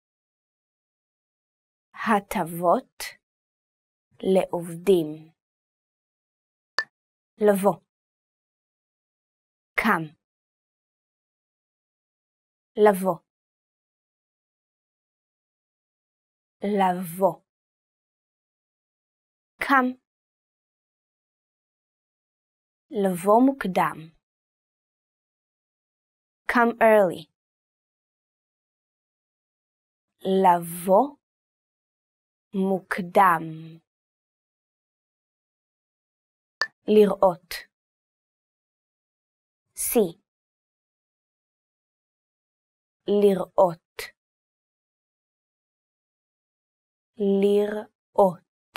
הטבות לעובדים. לבוא. come. לבוא. לבוא. come. לבוא מוקדם. come early. לבוא מוקדם. לראות. see. לראות. לראות.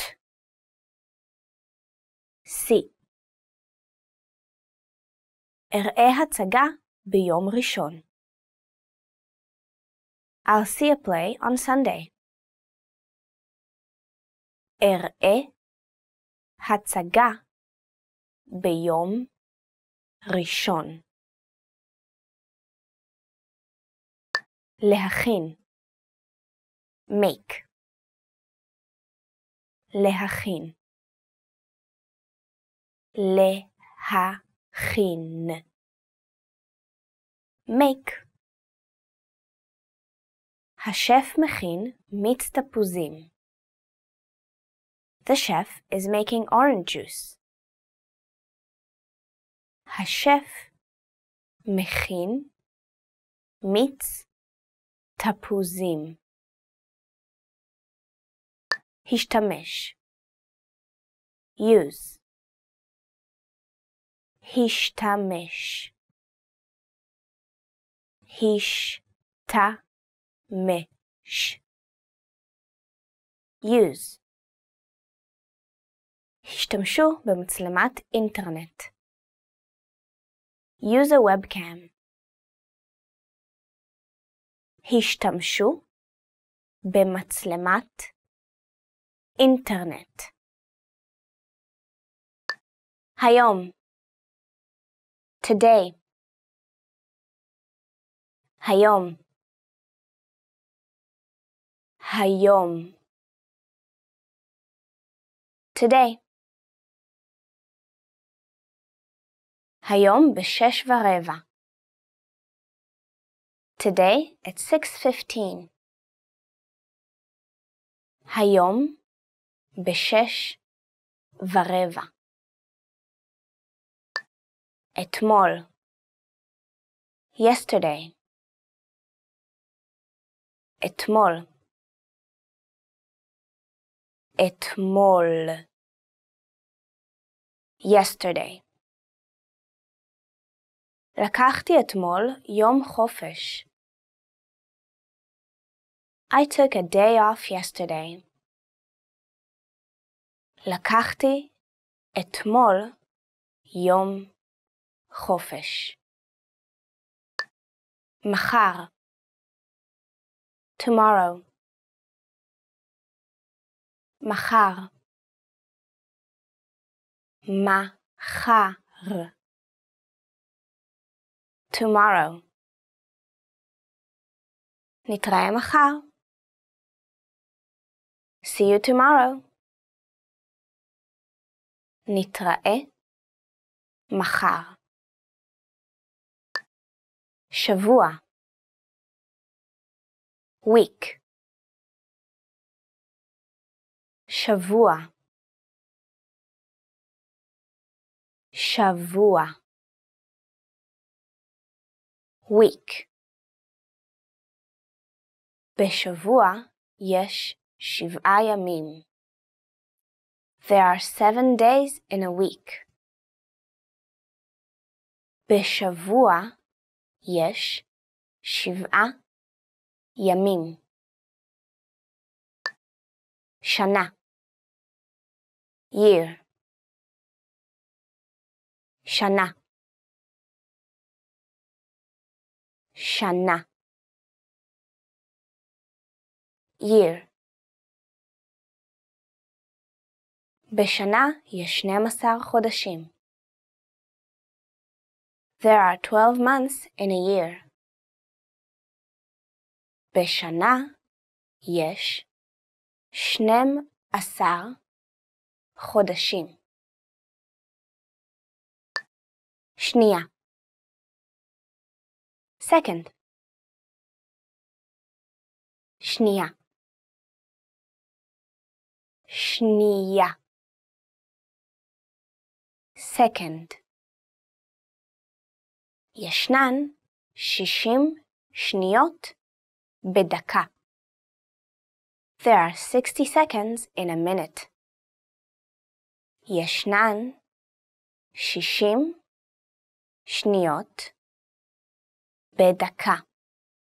see. אראה הצגה ביום ראשון. I'll see a play on Sunday. אראה הצגה ביום ראשון. להכין. make. להכין. להכין. make. השף מכין מיץ תפוזים. The chef is making orange juice. השף מכין מיץ תפוזים. השתמש. use. השתמש. השתמש. use. השתמשו במצלמת אינטרנט. use a webcam. השתמשו במצלמת אינטרנט. היום. today. היום. היום. today. היום בשש ורבע. Today at six fifteen. היום בשש ורבע. אתמול. Yesterday. אתמול. אתמול. Yesterday. לקחתי אתמול יום חופש. I took a day off yesterday. לקחתי אתמול יום חופש. מחר. tomorrow. מחר. מחר. tomorrow. נתראה מחר. See you tomorrow. נתראה מחר. שבוע. week. שבוע. שבוע. week. בשבוע יש שבעה ימים. There are seven days in a week. בשבוע יש שבעה ימים. שנה. year. שנה. שנה. year. בשנה יש שנים עשר חודשים. There are twelve months in a year. בשנה יש שנים עשר חודשים. שנייה. second. שנייה. שנייה. second. ישנן שישים שניות בדקה. There are sixty seconds in a minute. ישנן שישים שניות בדקה.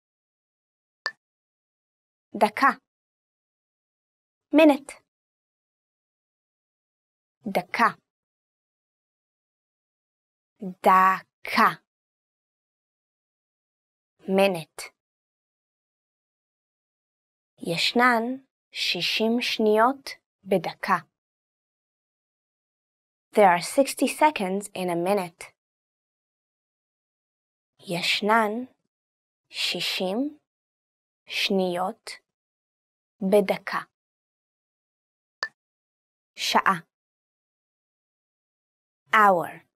דקה. minute. דקה. דקה. minute. ישנן שישים שניות בדקה. There are sixty seconds in a minute. ישנן שישים שניות בדקה. שעה. hour.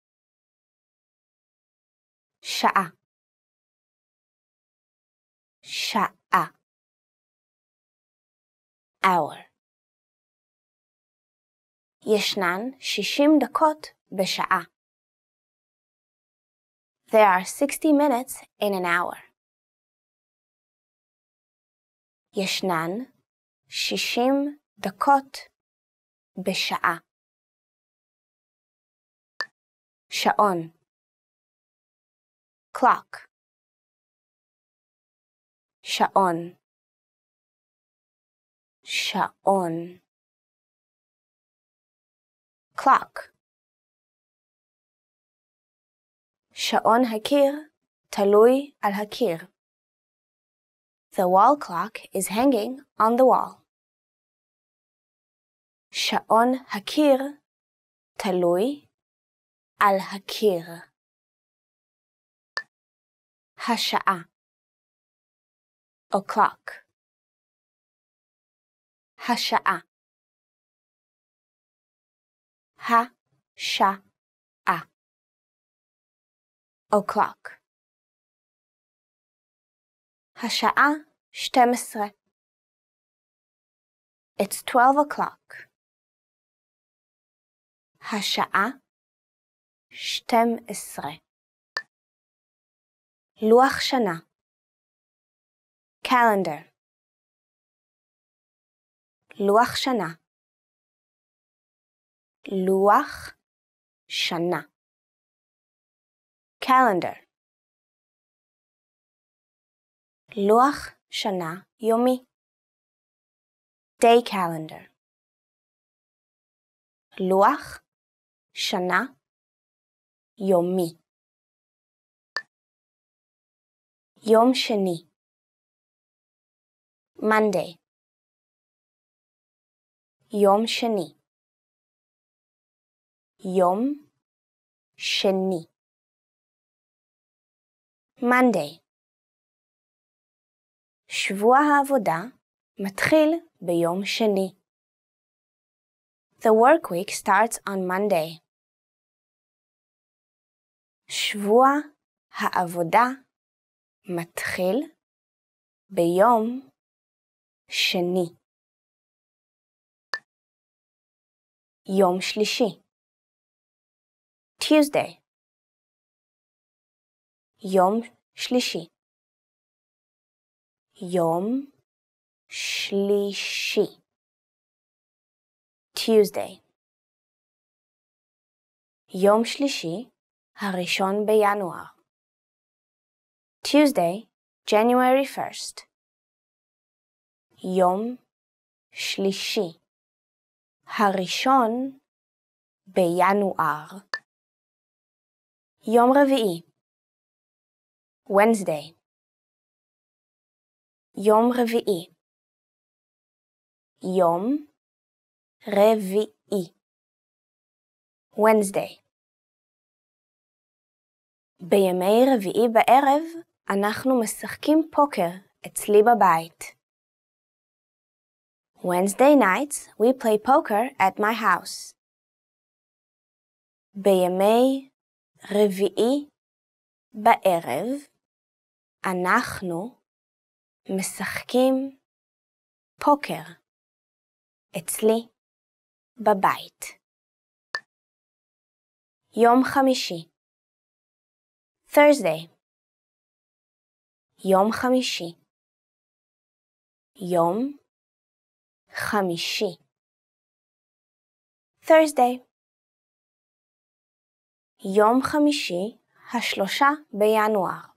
שעה. שעה. hour. ישנן שישים דקות בשעה. There are sixty minutes in an hour. ישנן שישים דקות בשעה. שעון. clock. שעון. שעון. clock. שעון הקיר תלוי על הקיר. The wall clock is hanging on the wall. שעון הקיר תלוי על הקיר. השעה. o'clock. השעה. השעה. o'clock. השעה שתים עשרה. It's twelve o'clock. השעה שתים עשרה. לוח שנה. calendar. לוח שנה. לוח שנה. calendar. לוח שנה יומי. day calendar. לוח שנה יומי. יום שני. Monday. יום שני. יום שני. Monday. שבוע העבודה מתחיל ביום שני. The work week starts on Monday. שבוע העבודה מתחיל ביום שני. יום שלישי. Tuesday. יום שלישי. יום שלישי. Tuesday. יום שלישי, הראשון בינואר. Tuesday, January first. יום שלישי, הראשון בינואר. יום רביעי, Wednesday. יום רביעי, יום רביעי, Wednesday. בימי רביעי בערב אנחנו משחקים פוקר אצלי בבית. Wednesday nights we play poker at my house. בימי רביעי בערב אנחנו משחקים פוקר אצלי בבית. יום חמישי, Thursday. יום חמישי, יום חמישי, Thursday. יום חמישי, השלושה בינואר.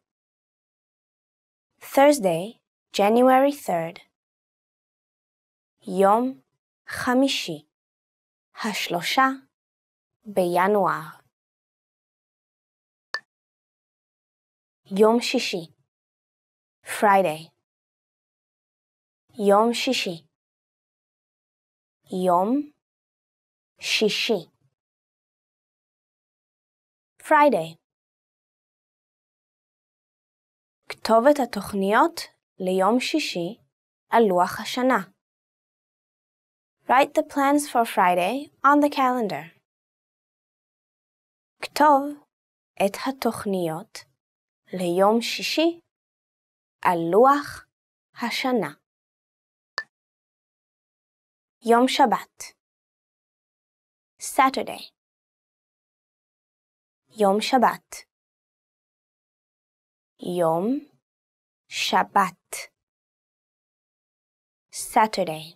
Thursday, January third. יום חמישי, השלושה בינואר. יום שישי, Friday. יום שישי, יום שישי, Friday. כתובת התוכניות ליום שישי על לוח השנה. Write the plans for Friday on the calendar. כתוב את התוכניות ליום שישי על לוח השנה. יום שבת, Saturday. יום שבת, יום שבת, Saturday.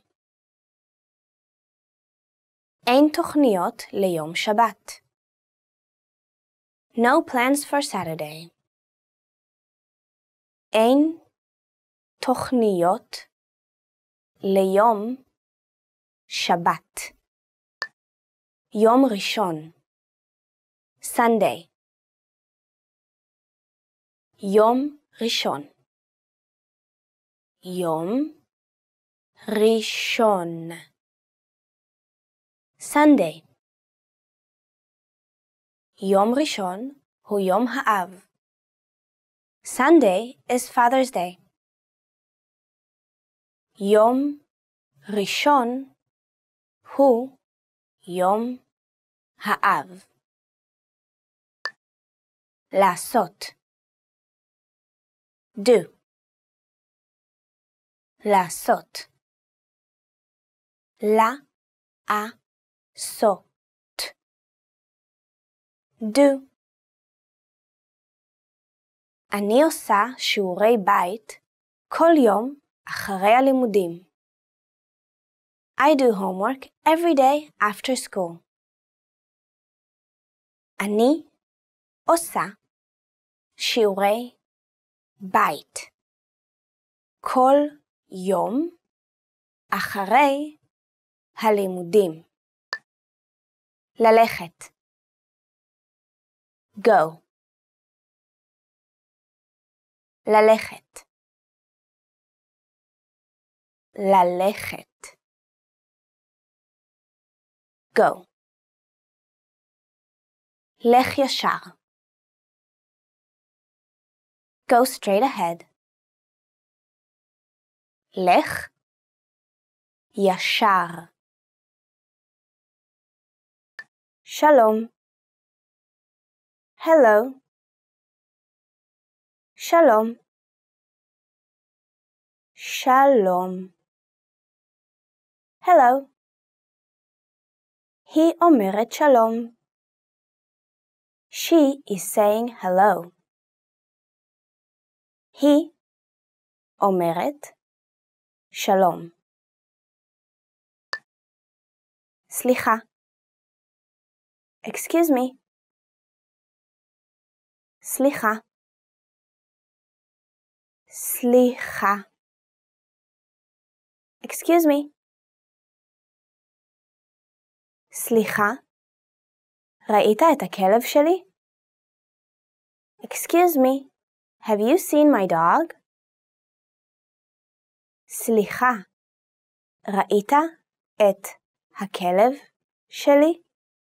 אין תוכניות ליום שבת. No plans for Saturday. אין תוכניות ליום שבת. יום ראשון, Sunday. יום ראשון, יום ראשון, Sunday. יום ראשון הוא יום האב. Sunday is Father's Day. יום ראשון הוא יום האב. לעשות, do. לעשות, la, a, so. do. אני עושה שיעורי בית כל יום אחרי הלימודים. I do homework every day after school. אני עושה שיעורי בית כל יום אחרי הלימודים. ללכת, go. ללכת, ללכת, go. לך ישר, go straight ahead. לך ישר. שלום, hello. שלום, שלום, hello. היא אומרת שלום. She is saying hello. היא אומרת שלום. סליחה. Excuse me. סליחה. סליחה. Excuse me. סליחה. ראית את הכלב שלי? Excuse me. Have you seen my dog? סליחה. ראית את הכלב שלי?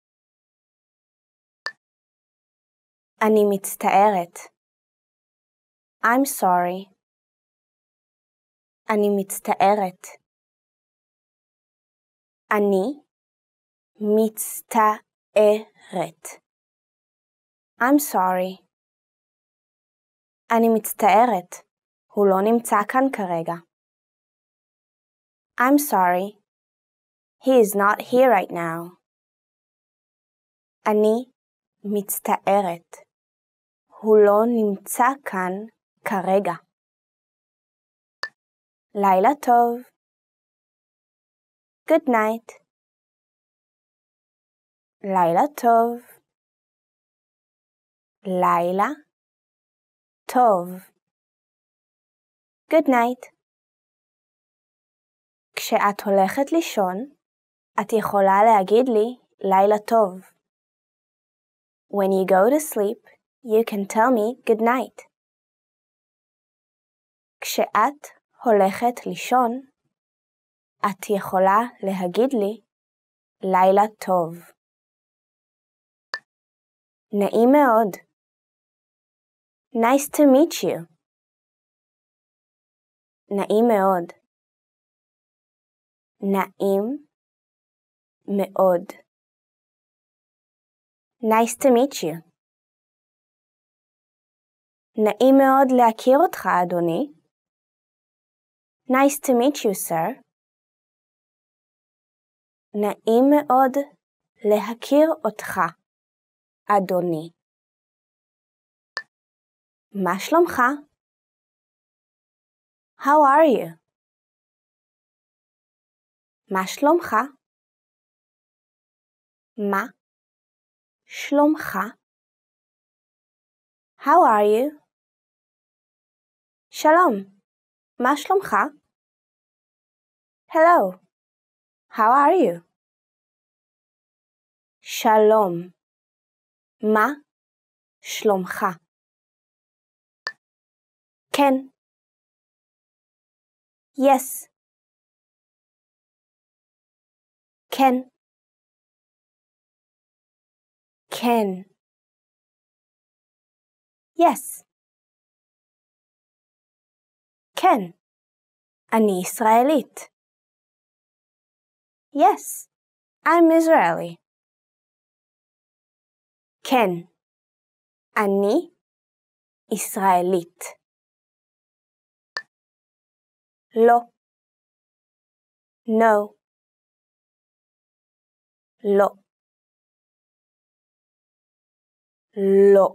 אני מצטערת. I'm sorry. אני מצטערת. אני מצטערת. I'm sorry. אני מצטערת. הוא לא נמצא כאן כרגע. I'm sorry. He is not here right now. אני מצטערת. הוא לא נמצא כאן כרגע. לילה טוב. Good night. לילה טוב. לילה טוב. Good night. כשאת הולכת לישון, את יכולה להגיד לי לילה טוב. When you go to sleep, you can tell me good night. כשאת הולכת לישון, את יכולה להגיד לי לילה טוב. נעים מאוד. Nice to meet you. נעים מאוד. נעים מאוד. Nice to meet you. נעים מאוד להכיר אותך, אדוני. Nice to meet you, sir. נעים מאוד להכיר אותך, אדוני. מה שלומך? How are you? מה שלומך? מה שלומך? How are you? שלום, מה שלומך? Hello, how are you? שלום, מה שלומך? כן. Yes. כן. כן. Yes. כן. אני ישראלית. Yes, I'm Israeli. כן. אני ישראלית. לא. No. לא. לא.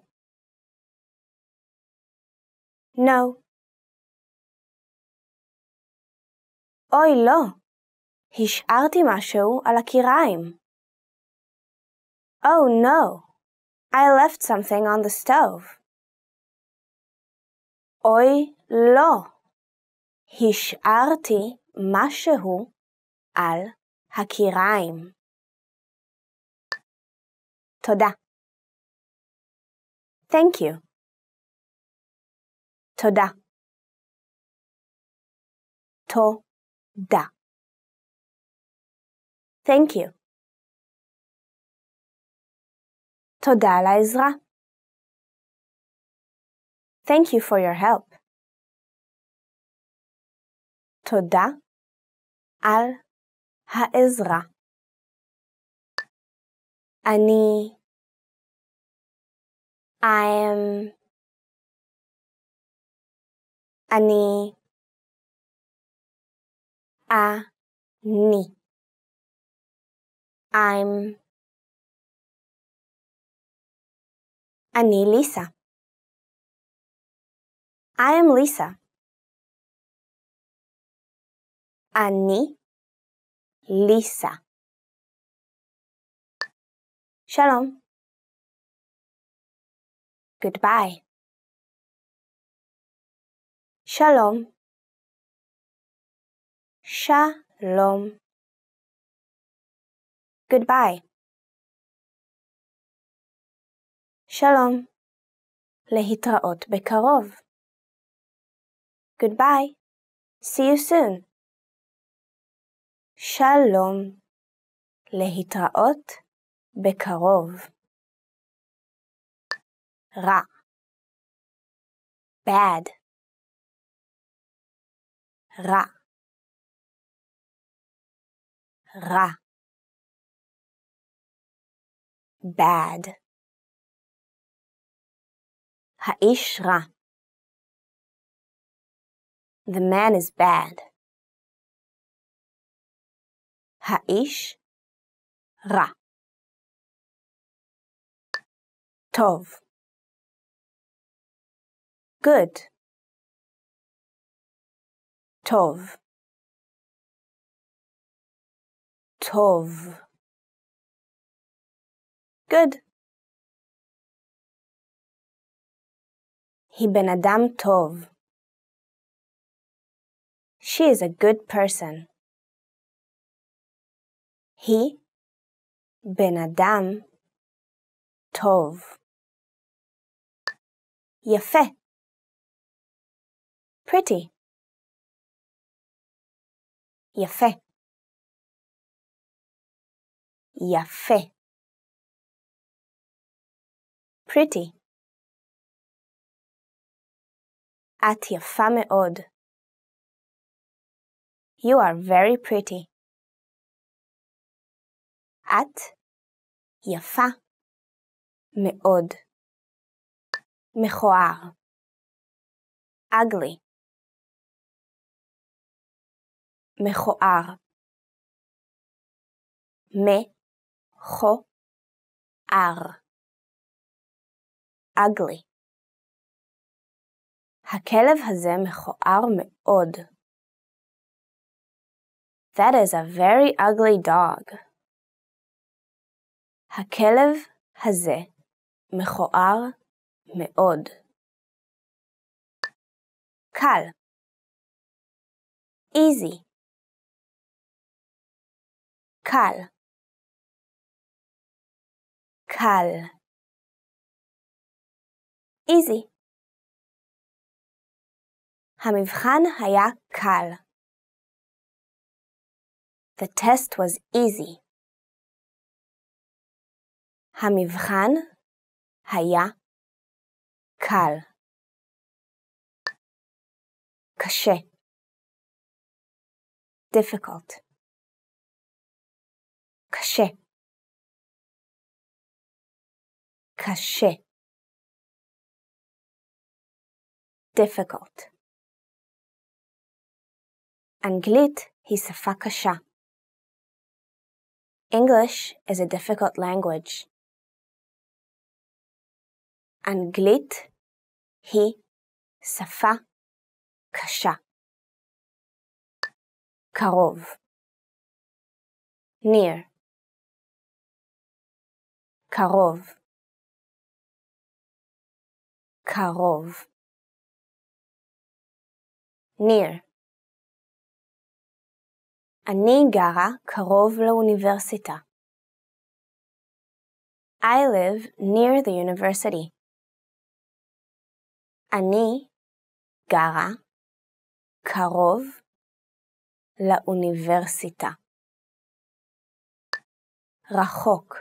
No. אוי לא. השארתי משהו על הקיריים. Oh no. I left something on the stove. אוי לא. השארתי משהו על הקיריים. תודה. Thank you. תודה. תודה. Thank you. תודה על העזרה. Thank you for your help. תודה על העזרה. אני I am אני אני I'm אני ליסה. I am Lisa. אני ליסה. שלום. Goodbye. שלום. שלום. Goodbye. שלום. להתראות בקרוב. Goodbye. See you soon. שלום. להתראות בקרוב. רע. Bad. רע. רע. Bad. האיש רע. The man is bad. האיש רע. טוב. Good. טוב. טוב. Good. היא בן אדם טוב. She is a good person. היא בן אדם טוב. יפה. Pretty. יפה. יפה. Pretty. את יפה מאוד. You are very pretty. את יפה מאוד. מכוער. Ugly. מכוער. מכוער. Ugly. הכלב הזה מכוער מאוד. That is a very ugly dog. הכלב הזה מכוער מאוד. קל. Easy. קל. קל. Easy. המבחן היה קל. The test was easy. המבחן היה קל. קשה. Difficult. קשה. קשה. Difficult. אנגלית היא שפה קשה. English is a difficult language. אנגלית היא שפה קשה. קרוב. near. קרוב. קרוב. near. אני גרה קרוב לאוניברסיטה. I live near the university. אני גרה קרוב לאוניברסיטה. רחוק.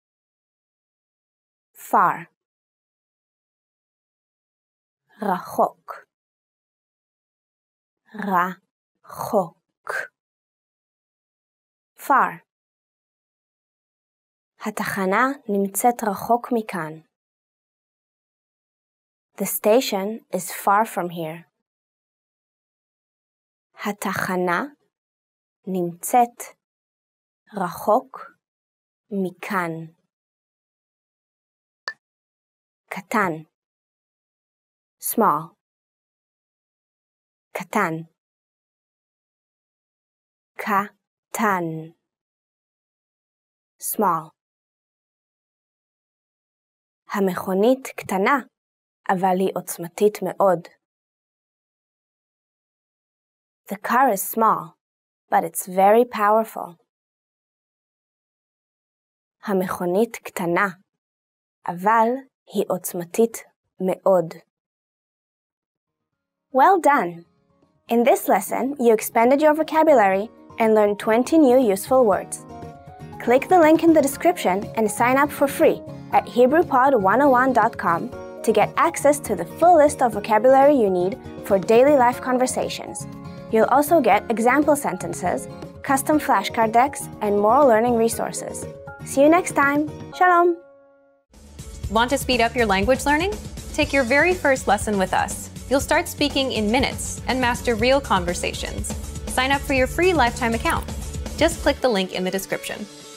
far. רחוק. רחוק. far. התחנה נמצאת רחוק מכאן. The station is far from here. התחנה נמצאת רחוק מכאן. קטן. small. קטן. קטן. Small. המכונית קטנה, אבל היא עוצמתית מאוד. The car is small, but it's very powerful. המכונית קטנה, אבל היא עוצמתית מאוד. Well done! In this lesson, you expanded your vocabulary and learned twenty new useful words. Click the link in the description and sign up for free at Hebrew Pod one oh one dot com to get access to the full list of vocabulary you need for daily life conversations. You'll also get example sentences, custom flashcard decks, and more learning resources. See you next time. Shalom! Want to speed up your language learning? Take your very first lesson with us. You'll start speaking in minutes and master real conversations. Sign up for your free lifetime account. Just click the link in the description.